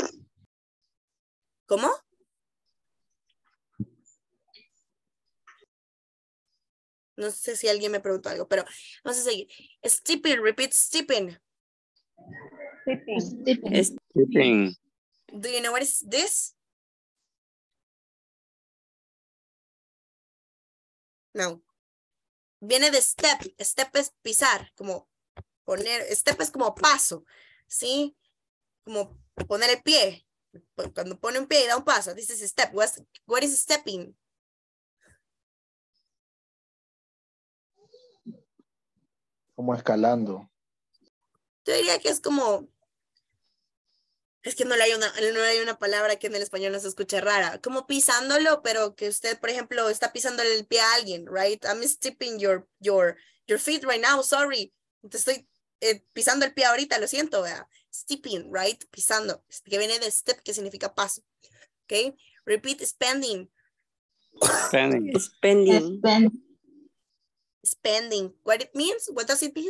¿Cómo? No sé si alguien me preguntó algo, pero vamos a seguir. Stepping, repeat stepping. Es- Sleeping. Do you know what is this? No. Viene de step. Step es pisar, como poner, step es como paso, ¿sí? Como poner el pie. Cuando pone un pie y da un paso, this is a step. What's, what is stepping? Como escalando. Yo diría que es como, es que no le hay una, no hay una palabra que en el español no se escuche rara, como pisándolo, pero que usted, por ejemplo, está pisando el pie a alguien, right? I'm stepping your, your, your feet right now, sorry. Te estoy eh, pisando el pie ahorita, lo siento, ¿verdad? Stepping, right? Pisando, que viene de step, que significa paso. ¿Ok? Repeat spending. Spending. Spending. Spend. Spending. What it means? What does it mean?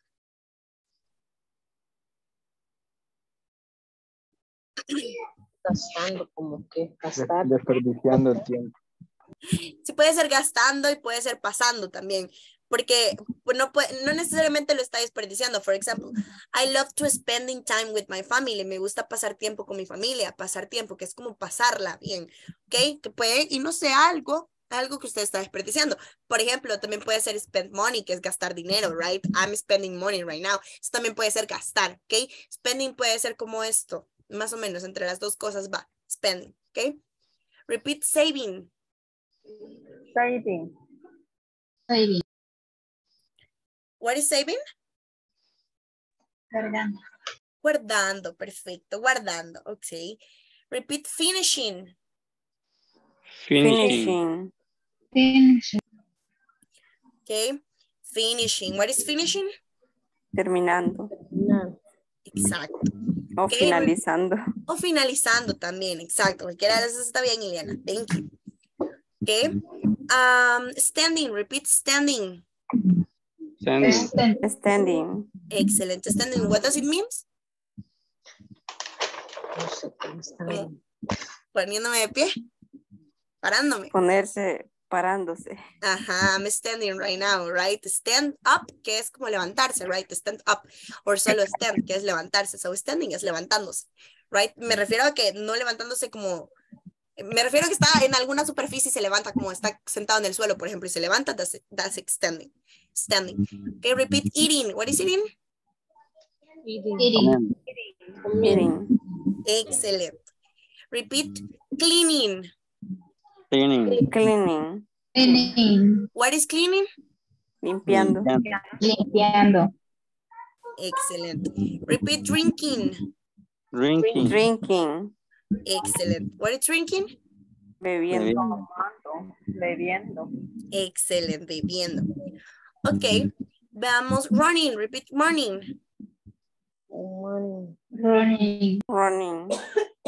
Gastando, como que Des- gastar. Desperdiciando el tiempo. Sí, puede ser gastando y puede ser pasando también, porque pues, no, puede, no necesariamente lo está desperdiciando. For example, I love to spending time with my family. Me gusta pasar tiempo con mi familia, pasar tiempo, que es como pasarla bien, ¿ok? Que puede y no sea algo, algo que usted está desperdiciando. Por ejemplo, también puede ser spend money, que es gastar dinero, right? I'm spending money right now. Eso también puede ser gastar, ¿ok? Spending puede ser como esto, más o menos, entre las dos cosas va, spending, ¿ok? Repeat saving. Saving. Saving. What is saving? Cargando. Guardando, perfecto, guardando, ok. Repeat finishing. Finishing. Finishing. Finish. Ok. Finishing. What is finishing? Terminando. No. Exacto. O Ok, finalizando. O finalizando también, exacto. Cualquiera de esas está bien, Ileana. Thank you. Ok. Um, standing, repeat standing. Standing. Stand. Standing. Excellent. Standing, what does it mean? No sé cómo está. Como poniéndome de pie, parándome. Ponerse, parándose. Ajá, I'm standing right now, right? Stand up, que es como levantarse, right? Stand up. O solo stand, que es levantarse. So standing es levantándose, right? Me refiero a que no levantándose como... Me refiero a que está en alguna superficie y se levanta como está sentado en el suelo, por ejemplo, y se levanta, that's, that's extending. Standing. Okay, repeat eating. What is eating? Eating. Eating. Excellent. Repeat cleaning. Cleaning. Cleaning. Cleaning. What is cleaning? Limpiando. Limpiando. Excellent. Repeat drinking. Drinking. Drinking. Excellent. What is drinking? Bebiendo. Bebiendo. Excellent, bebiendo. Ok, veamos running. Repeat running. Running. Running.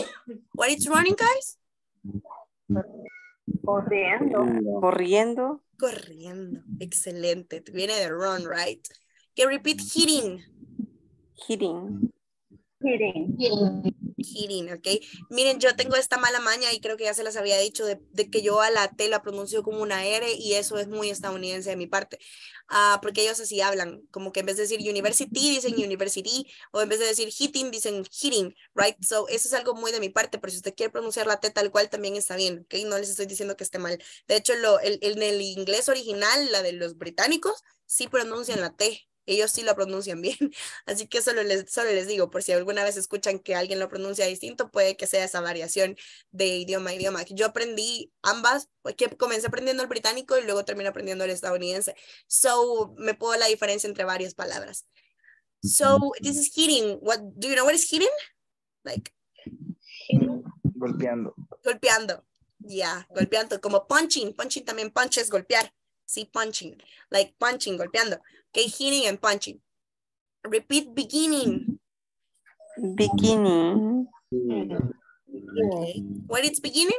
What is running, guys? Corriendo. Corriendo. corriendo. Excelente. Viene de run, right? Que repeat hitting. Hitting. Hitting. Hitting, ¿ok? Miren, yo tengo esta mala maña y creo que ya se las había dicho de, de que yo a la T la pronuncio como una R y eso es muy estadounidense de mi parte. Uh, porque ellos así hablan, como que en vez de decir university, dicen university, o en vez de decir hitting, dicen hitting, right? So, eso es algo muy de mi parte, pero si usted quiere pronunciar la T tal cual, también está bien, ¿ok? No les estoy diciendo que esté mal. De hecho, lo, el, en el inglés original, la de los británicos, sí pronuncian la T. Ellos sí lo pronuncian bien, así que solo les, solo les digo, por si alguna vez escuchan que alguien lo pronuncia distinto, puede que sea esa variación de idioma a idioma. Yo aprendí ambas, porque comencé aprendiendo el británico y luego terminé aprendiendo el estadounidense. So, me puedo la diferencia entre varias palabras. So, this is hitting. What, do you know what is hitting? Like, Golpeando. golpeando. Yeah, golpeando. Como punching. Punching también, punch es golpear. Sí, punching. Like punching, golpeando. Okay, hitting and punching. Repeat beginning. Beginning. Okay. What is beginning?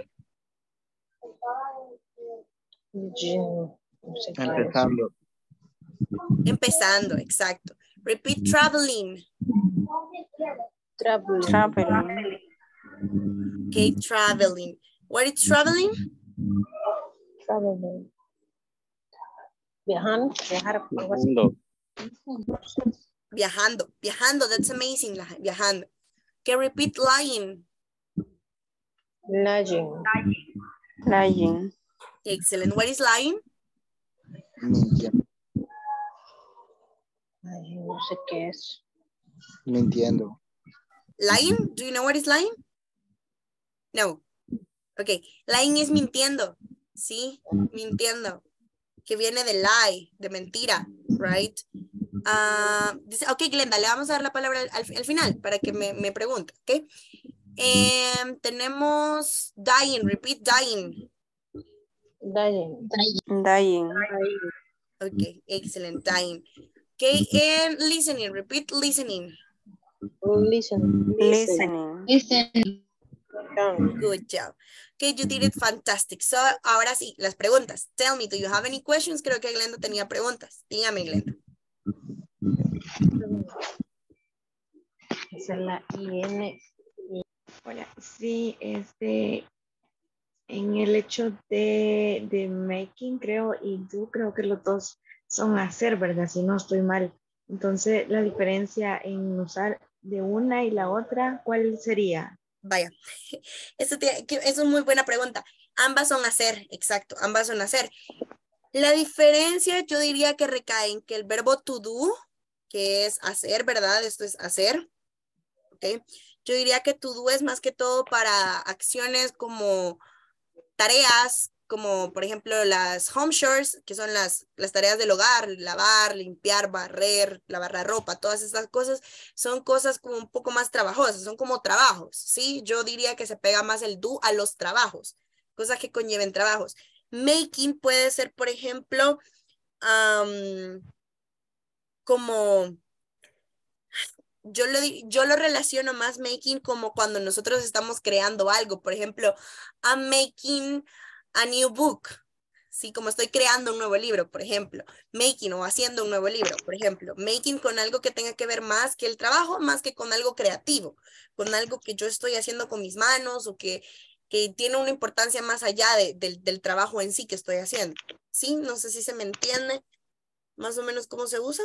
Empezando. Empezando, exacto. Repeat traveling. Traveling. Okay, traveling. What is traveling? Traveling. Viajando, viajar. Viajando. Viajando, viajando, that's amazing, viajando. Okay, repeat lying. Lying. Lying. Excellent. What is lying? Mintiendo. Ay, no sé qué es. Mintiendo. Lying? Do you know what is lying? No. Okay. Lying es mintiendo. Sí, mintiendo. Que viene de lie, de mentira, right? Uh, dice, ok, Glenda, le vamos a dar la palabra al, al final para que me, me pregunte, ok? Um, tenemos dying, repeat dying. Dying. Dying. Ok, excellent, dying. Ok, and listening, repeat listening. Listen. Listening. Listening. Good job. Okay, you did it fantastic. So, ahora sí, las preguntas. Tell me, do you have any questions? Creo que Glenda tenía preguntas. Dígame, Glenda. Esa es la I N. Hola, sí, este, en el hecho de, de making, creo, y do, creo que los dos son hacer, ¿verdad? Si no estoy mal. Entonces, la diferencia en usar de una y la otra, ¿cuál sería? Vaya, eso te, que es una muy buena pregunta. Ambas son hacer, exacto, ambas son hacer. La diferencia yo diría que recae en que el verbo to do, que es hacer, ¿verdad? Esto es hacer, ¿ok? Yo diría que to do es más que todo para acciones como tareas, como por ejemplo las home chores, que son las, las tareas del hogar, lavar, limpiar, barrer, lavar la ropa, todas estas cosas son cosas como un poco más trabajosas, son como trabajos, ¿sí? Yo diría que se pega más el do a los trabajos, cosas que conlleven trabajos. Making puede ser, por ejemplo, um, como... Yo lo, yo lo relaciono más making como cuando nosotros estamos creando algo. Por ejemplo, I'm making a new book. Sí, como estoy creando un nuevo libro, por ejemplo. Making o haciendo un nuevo libro, por ejemplo. Making con algo que tenga que ver más que el trabajo, más que con algo creativo. Con algo que yo estoy haciendo con mis manos o que, que tiene una importancia más allá de, de, del trabajo en sí que estoy haciendo. Sí, no sé si se me entiende más o menos cómo se usa.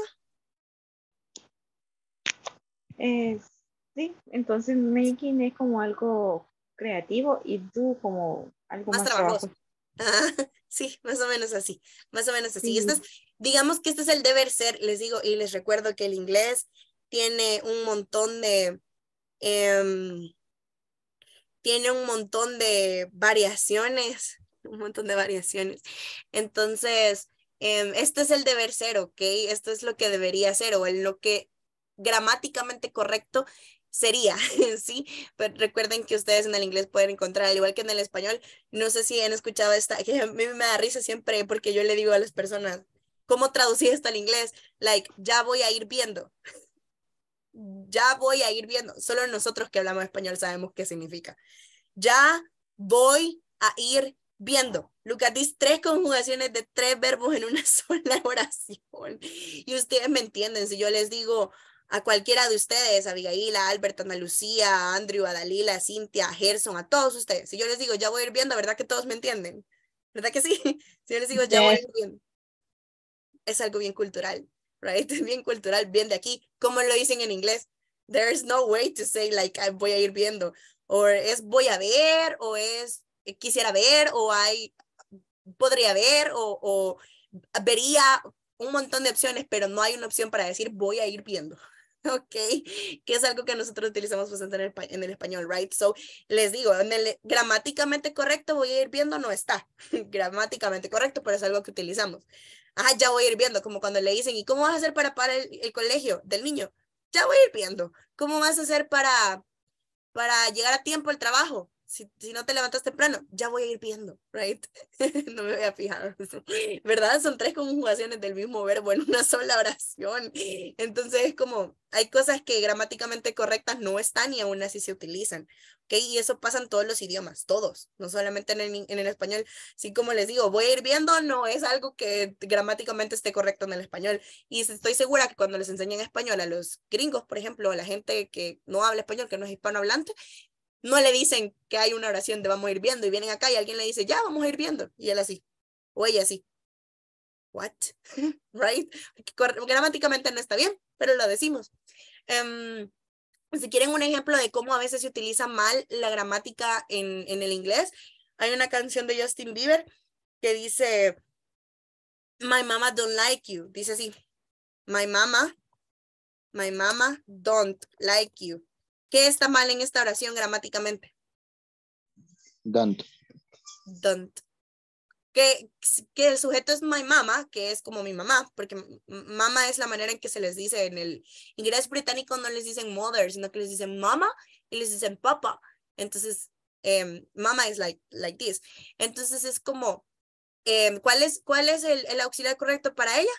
Eh, sí, entonces making es como algo creativo y do como algo Más más, trabajoso. trabajoso. Sí, más o menos así, más o menos así. Sí. Este es, digamos que este es el deber ser, les digo, y les recuerdo que el inglés tiene un montón de, eh, tiene un montón de variaciones, un montón de variaciones. Entonces, eh, este es el deber ser, ¿ok? Esto es lo que debería ser o en lo que gramáticamente correcto sería, ¿sí? Pero recuerden que ustedes en el inglés pueden encontrar, al igual que en el español, no sé si han escuchado esta, que a mí me da risa siempre porque yo le digo a las personas, ¿cómo traducir esto al inglés? Like, ya voy a ir viendo. Ya voy a ir viendo. Solo nosotros que hablamos español sabemos qué significa. Ya voy a ir viendo. Look at these, tres conjugaciones de tres verbos en una sola oración. Y ustedes me entienden, si yo les digo a cualquiera de ustedes, a Abigail, a Albert, a Ana Lucía, a Andrew, a Dalila, a Cintia, a Gerson, a todos ustedes, si yo les digo, ya voy a ir viendo, ¿verdad que todos me entienden? ¿Verdad que sí? Si yo les digo, ya voy a ir viendo. Es algo bien cultural, right? Es bien cultural, bien de aquí. ¿Cómo lo dicen en inglés? There's no way to say like, I voy a ir viendo. O es voy a ver, o es quisiera ver, o hay, podría ver, o, o vería, un montón de opciones, pero no hay una opción para decir voy a ir viendo. Ok, que es algo que nosotros utilizamos bastante en el, en el español, right? So, les digo, en el gramáticamente correcto voy a ir viendo no está. Gramáticamente correcto, pero es algo que utilizamos. Ajá, ya voy a ir viendo, como cuando le dicen, ¿y cómo vas a hacer para parar el, el colegio del niño? Ya voy a ir viendo. ¿Cómo vas a hacer para, para llegar a tiempo al trabajo? Si, si no te levantas temprano, ya voy a ir viendo, right? No me voy a fijar, ¿verdad? Son tres conjugaciones del mismo verbo en una sola oración. Entonces es como, hay cosas que gramáticamente correctas no están y aún así se utilizan, ¿ok? Y eso pasa en todos los idiomas, todos, no solamente en el, en el español. Así como les digo, voy a ir viendo, no es algo que gramáticamente esté correcto en el español. Y estoy segura que cuando les enseñan español a los gringos, por ejemplo, a la gente que no habla español, que no es hispanohablante, no le dicen que hay una oración de vamos a ir viendo y vienen acá y alguien le dice, ya, vamos a ir viendo. Y él así, o ella así. What? Right? Gramáticamente no está bien, pero lo decimos. Um, si quieren un ejemplo de cómo a veces se utiliza mal la gramática en, en el inglés, hay una canción de Justin Bieber que dice, my mama don't like you. Dice así, my mama, my mama don't like you. ¿Qué está mal en esta oración gramáticamente? Don't. Don't. Que, que el sujeto es my mama, que es como mi mamá, porque mama es la manera en que se les dice en el inglés británico, no les dicen mother, sino que les dicen mama y les dicen papa. Entonces, um, mama es like, like this. Entonces es como, um, ¿cuál es, cuál es el, el auxiliar correcto para ella?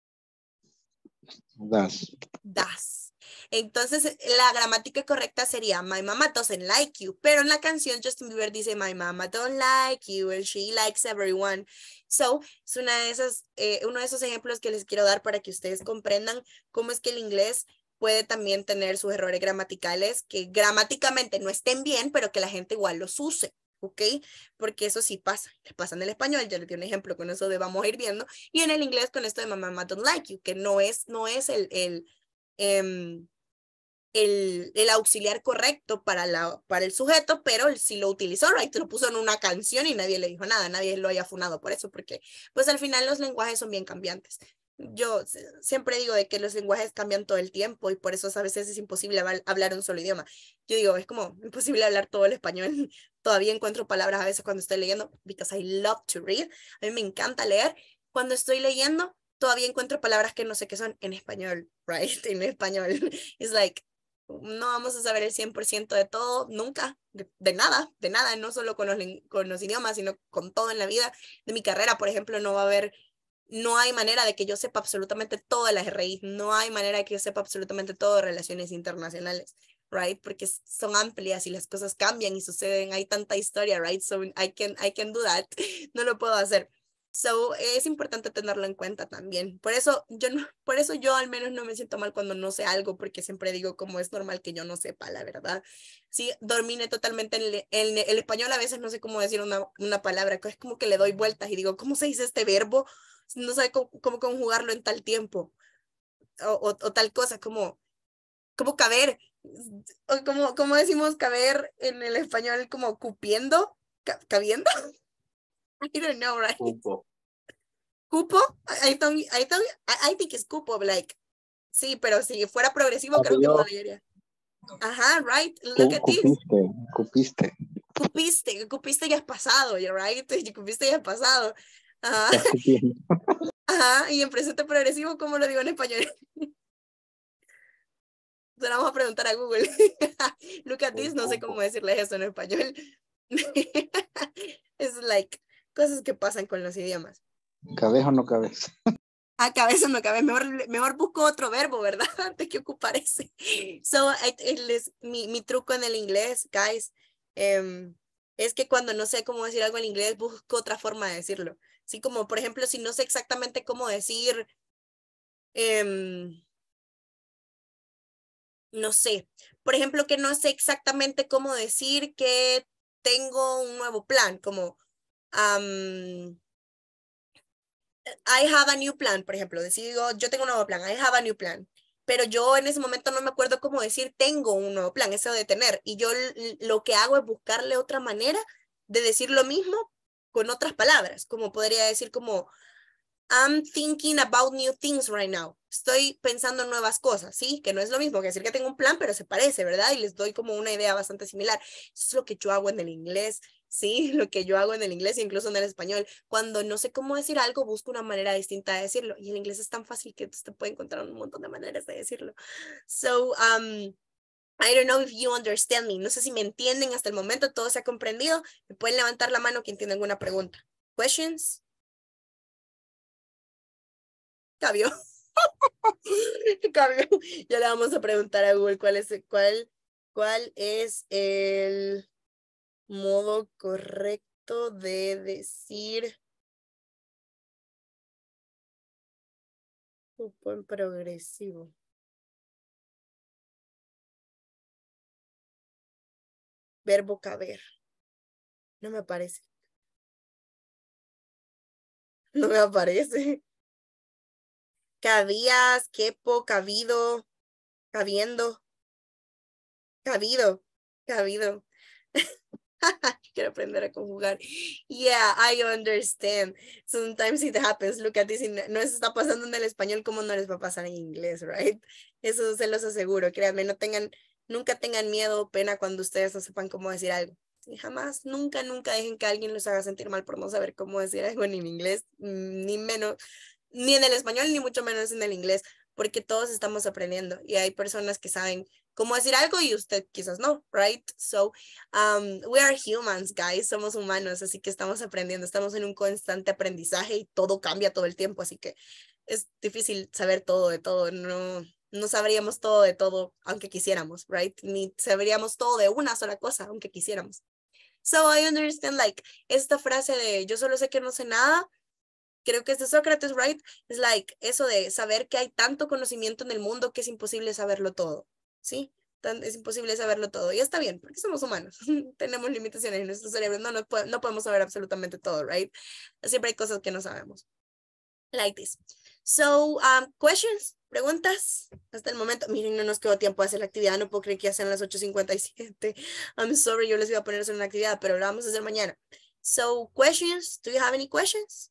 Das. Das. Entonces, la gramática correcta sería my mama doesn't like you, pero en la canción Justin Bieber dice my mama don't like you and she likes everyone. So, es una de esas, eh, uno de esos ejemplos que les quiero dar para que ustedes comprendan cómo es que el inglés puede también tener sus errores gramaticales que gramáticamente no estén bien, pero que la gente igual los use. ¿Ok? Porque eso sí pasa, les pasa en el español, yo les di un ejemplo con eso de vamos a ir viendo, y en el inglés con esto de my mama don't like you, que no es, no es el, el, um, el, el auxiliar correcto para, la, para el sujeto, pero él sí lo utilizó, right? Lo puso en una canción y nadie le dijo nada, nadie lo haya funado por eso, porque pues al final los lenguajes son bien cambiantes. Yo siempre digo de que los lenguajes cambian todo el tiempo y por eso a veces es imposible hablar un solo idioma. Yo digo, es como imposible hablar todo el español. Todavía encuentro palabras a veces cuando estoy leyendo, because I love to read. A mí me encanta leer. Cuando estoy leyendo, todavía encuentro palabras que no sé qué son en español, right? En español. It's like, no vamos a saber el cien por ciento de todo, nunca, de, de nada, de nada, no solo con los, con los idiomas, sino con todo en la vida. De mi carrera, por ejemplo, no va a haber, no hay manera de que yo sepa absolutamente todo de las R I, no hay manera de que yo sepa absolutamente todo de relaciones internacionales, right? Porque son amplias y las cosas cambian y suceden, hay tanta historia, right? So I can, I can do that, no lo puedo hacer. So, es importante tenerlo en cuenta también. Por eso, yo no, por eso yo al menos no me siento mal cuando no sé algo, porque siempre digo como es normal que yo no sepa, la verdad. Sí, domine totalmente el, el, el español, a veces no sé cómo decir una, una palabra, es como que le doy vueltas y digo, ¿cómo se dice este verbo? No sé cómo, cómo conjugarlo en tal tiempo, o, o, o tal cosa, como, como caber, o como, como decimos caber en el español, como cupiendo, cabiendo. I don't know, right? Cupo. ¿Cupo? I, don't, I, don't, I, I think it's cupo, like, sí, pero si fuera progresivo, creo que no debería. Ajá, right? Look at this. Cupiste, cupiste. Cupiste, cupiste ya es pasado, right? Cupiste ya es pasado. Ajá. Ajá, y en presente progresivo, ¿cómo lo digo en español? Se lo vamos a preguntar a Google. Look at this, no sé cómo decirles eso en español. Es like, cosas que pasan con los idiomas. ¿Cabes o no cabes? Ah, cabeza no cabe. Mejor, mejor busco otro verbo, ¿verdad? Antes que ocupar ese. So, it, it is, mi, mi truco en el inglés, guys, um, Es que cuando no sé cómo decir algo en inglés, busco otra forma de decirlo. Así como, por ejemplo, si no sé exactamente cómo decir, em, no sé, por ejemplo, que no sé exactamente cómo decir que tengo un nuevo plan, como, um, I have a new plan, por ejemplo, digo, yo tengo un nuevo plan, I have a new plan, pero yo en ese momento no me acuerdo cómo decir tengo un nuevo plan, eso de tener, y yo lo que hago es buscarle otra manera de decir lo mismo con otras palabras, como podría decir como, I'm thinking about new things right now. Estoy pensando en nuevas cosas, ¿sí? Que no es lo mismo que decir que tengo un plan, pero se parece, ¿verdad? Y les doy como una idea bastante similar. Eso es lo que yo hago en el inglés, ¿sí? Lo que yo hago en el inglés e incluso en el español. Cuando no sé cómo decir algo, busco una manera distinta de decirlo. Y el inglés es tan fácil que usted puede encontrar un montón de maneras de decirlo. So, um, I don't know if you understand me. No sé si me entienden hasta el momento. ¿Todo se ha comprendido? Me pueden levantar la mano quien tiene alguna pregunta. Questions? Cambió. Cambió. Ya le vamos a preguntar a Google cuál es, cuál, cuál es el modo correcto de decir grupo en progresivo. Verbo caber. No me aparece. No me aparece. Cabías, quepo, cabido, cabiendo, cabido, cabido. Quiero aprender a conjugar. Yeah, I understand. Sometimes it happens. Look at this. No les está pasando en el español como no les va a pasar en inglés, right? Eso se los aseguro. Créanme, no tengan, nunca tengan miedo o pena cuando ustedes no sepan cómo decir algo. Y jamás, nunca, nunca dejen que alguien los haga sentir mal por no saber cómo decir algo ni en inglés, ni menos, ni en el español, ni mucho menos en el inglés, porque todos estamos aprendiendo y hay personas que saben cómo decir algo y usted quizás no, right? So, um, we are humans, guys, somos humanos, así que estamos aprendiendo, estamos en un constante aprendizaje y todo cambia todo el tiempo, así que es difícil saber todo de todo, no, no sabríamos todo de todo aunque quisiéramos, right? Ni sabríamos todo de una sola cosa aunque quisiéramos. So, I understand, like, esta frase de yo solo sé que no sé nada, creo que es de Sócrates, right? Es like eso de saber que hay tanto conocimiento en el mundo que es imposible saberlo todo. ¿Sí? Es imposible saberlo todo. Y está bien, porque somos humanos. Tenemos limitaciones en nuestro cerebro. No, no, no podemos saber absolutamente todo, right? Siempre hay cosas que no sabemos. Like this. So, um, questions, preguntas. Hasta el momento, miren, no nos quedó tiempo de hacer la actividad. No puedo creer que ya sean las ocho cincuenta y siete. I'm sorry, yo les iba a poner a hacer una actividad, pero la vamos a hacer mañana. So, questions, do you have any questions?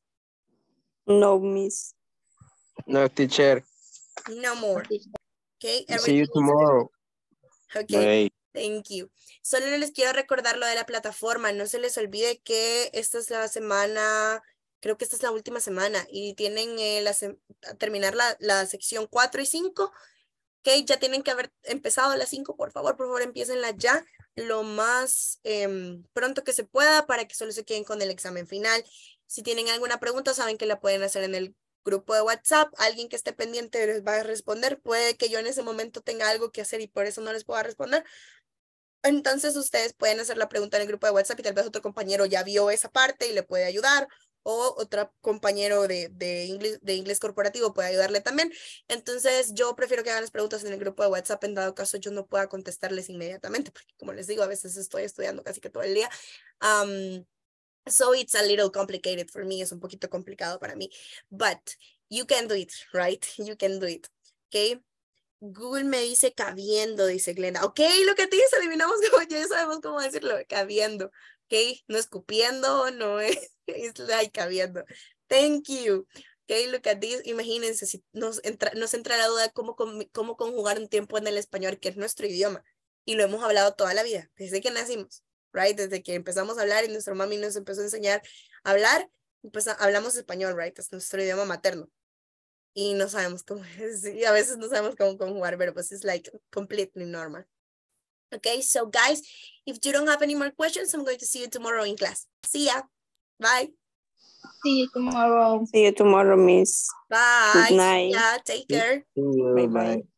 No, miss. No, teacher. No more. Okay, See you tomorrow. Okay, thank you. Solo les quiero recordar lo de la plataforma. No se les olvide que esta es la semana, creo que esta es la última semana y tienen eh, la a terminar la, la sección cuatro y cinco. Ok, ya tienen que haber empezado las cinco. Por favor, por favor, empiecenla ya lo más eh, pronto que se pueda para que solo se queden con el examen final. Si tienen alguna pregunta, saben que la pueden hacer en el grupo de WhatsApp, alguien que esté pendiente les va a responder, puede que yo en ese momento tenga algo que hacer y por eso no les pueda responder, entonces ustedes pueden hacer la pregunta en el grupo de WhatsApp y tal vez otro compañero ya vio esa parte y le puede ayudar, o otro compañero de, de, inglés, de inglés corporativo puede ayudarle también, entonces yo prefiero que hagan las preguntas en el grupo de WhatsApp en dado caso yo no pueda contestarles inmediatamente, porque como les digo, a veces estoy estudiando casi que todo el día, um, so it's a little complicated for me, es un poquito complicado para mí, but you can do it, right? You can do it, okay? Google me dice cabiendo, dice Glenda. Ok, lo que te dice, adivinamos cómo, ya sabemos cómo decirlo, cabiendo, ok? No escupiendo, no es, es like cabiendo. Thank you. Ok, look at this. Imagínense si nos entra, nos entra la duda cómo, cómo conjugar un tiempo en el español, que es nuestro idioma, y lo hemos hablado toda la vida, desde que nacimos. Right, desde que empezamos a hablar y nuestra mami nos empezó a enseñar a hablar, pues hablamos español, right, es nuestro idioma materno. Y no sabemos cómo es, y a veces no sabemos cómo conjugar, pero pues it's like completely normal. Okay, so guys, if you don't have any more questions, I'm going to see you tomorrow in class. See ya. Bye. See you tomorrow. See you tomorrow, miss. Bye. Good night. Yeah, take care. See you. Bye bye.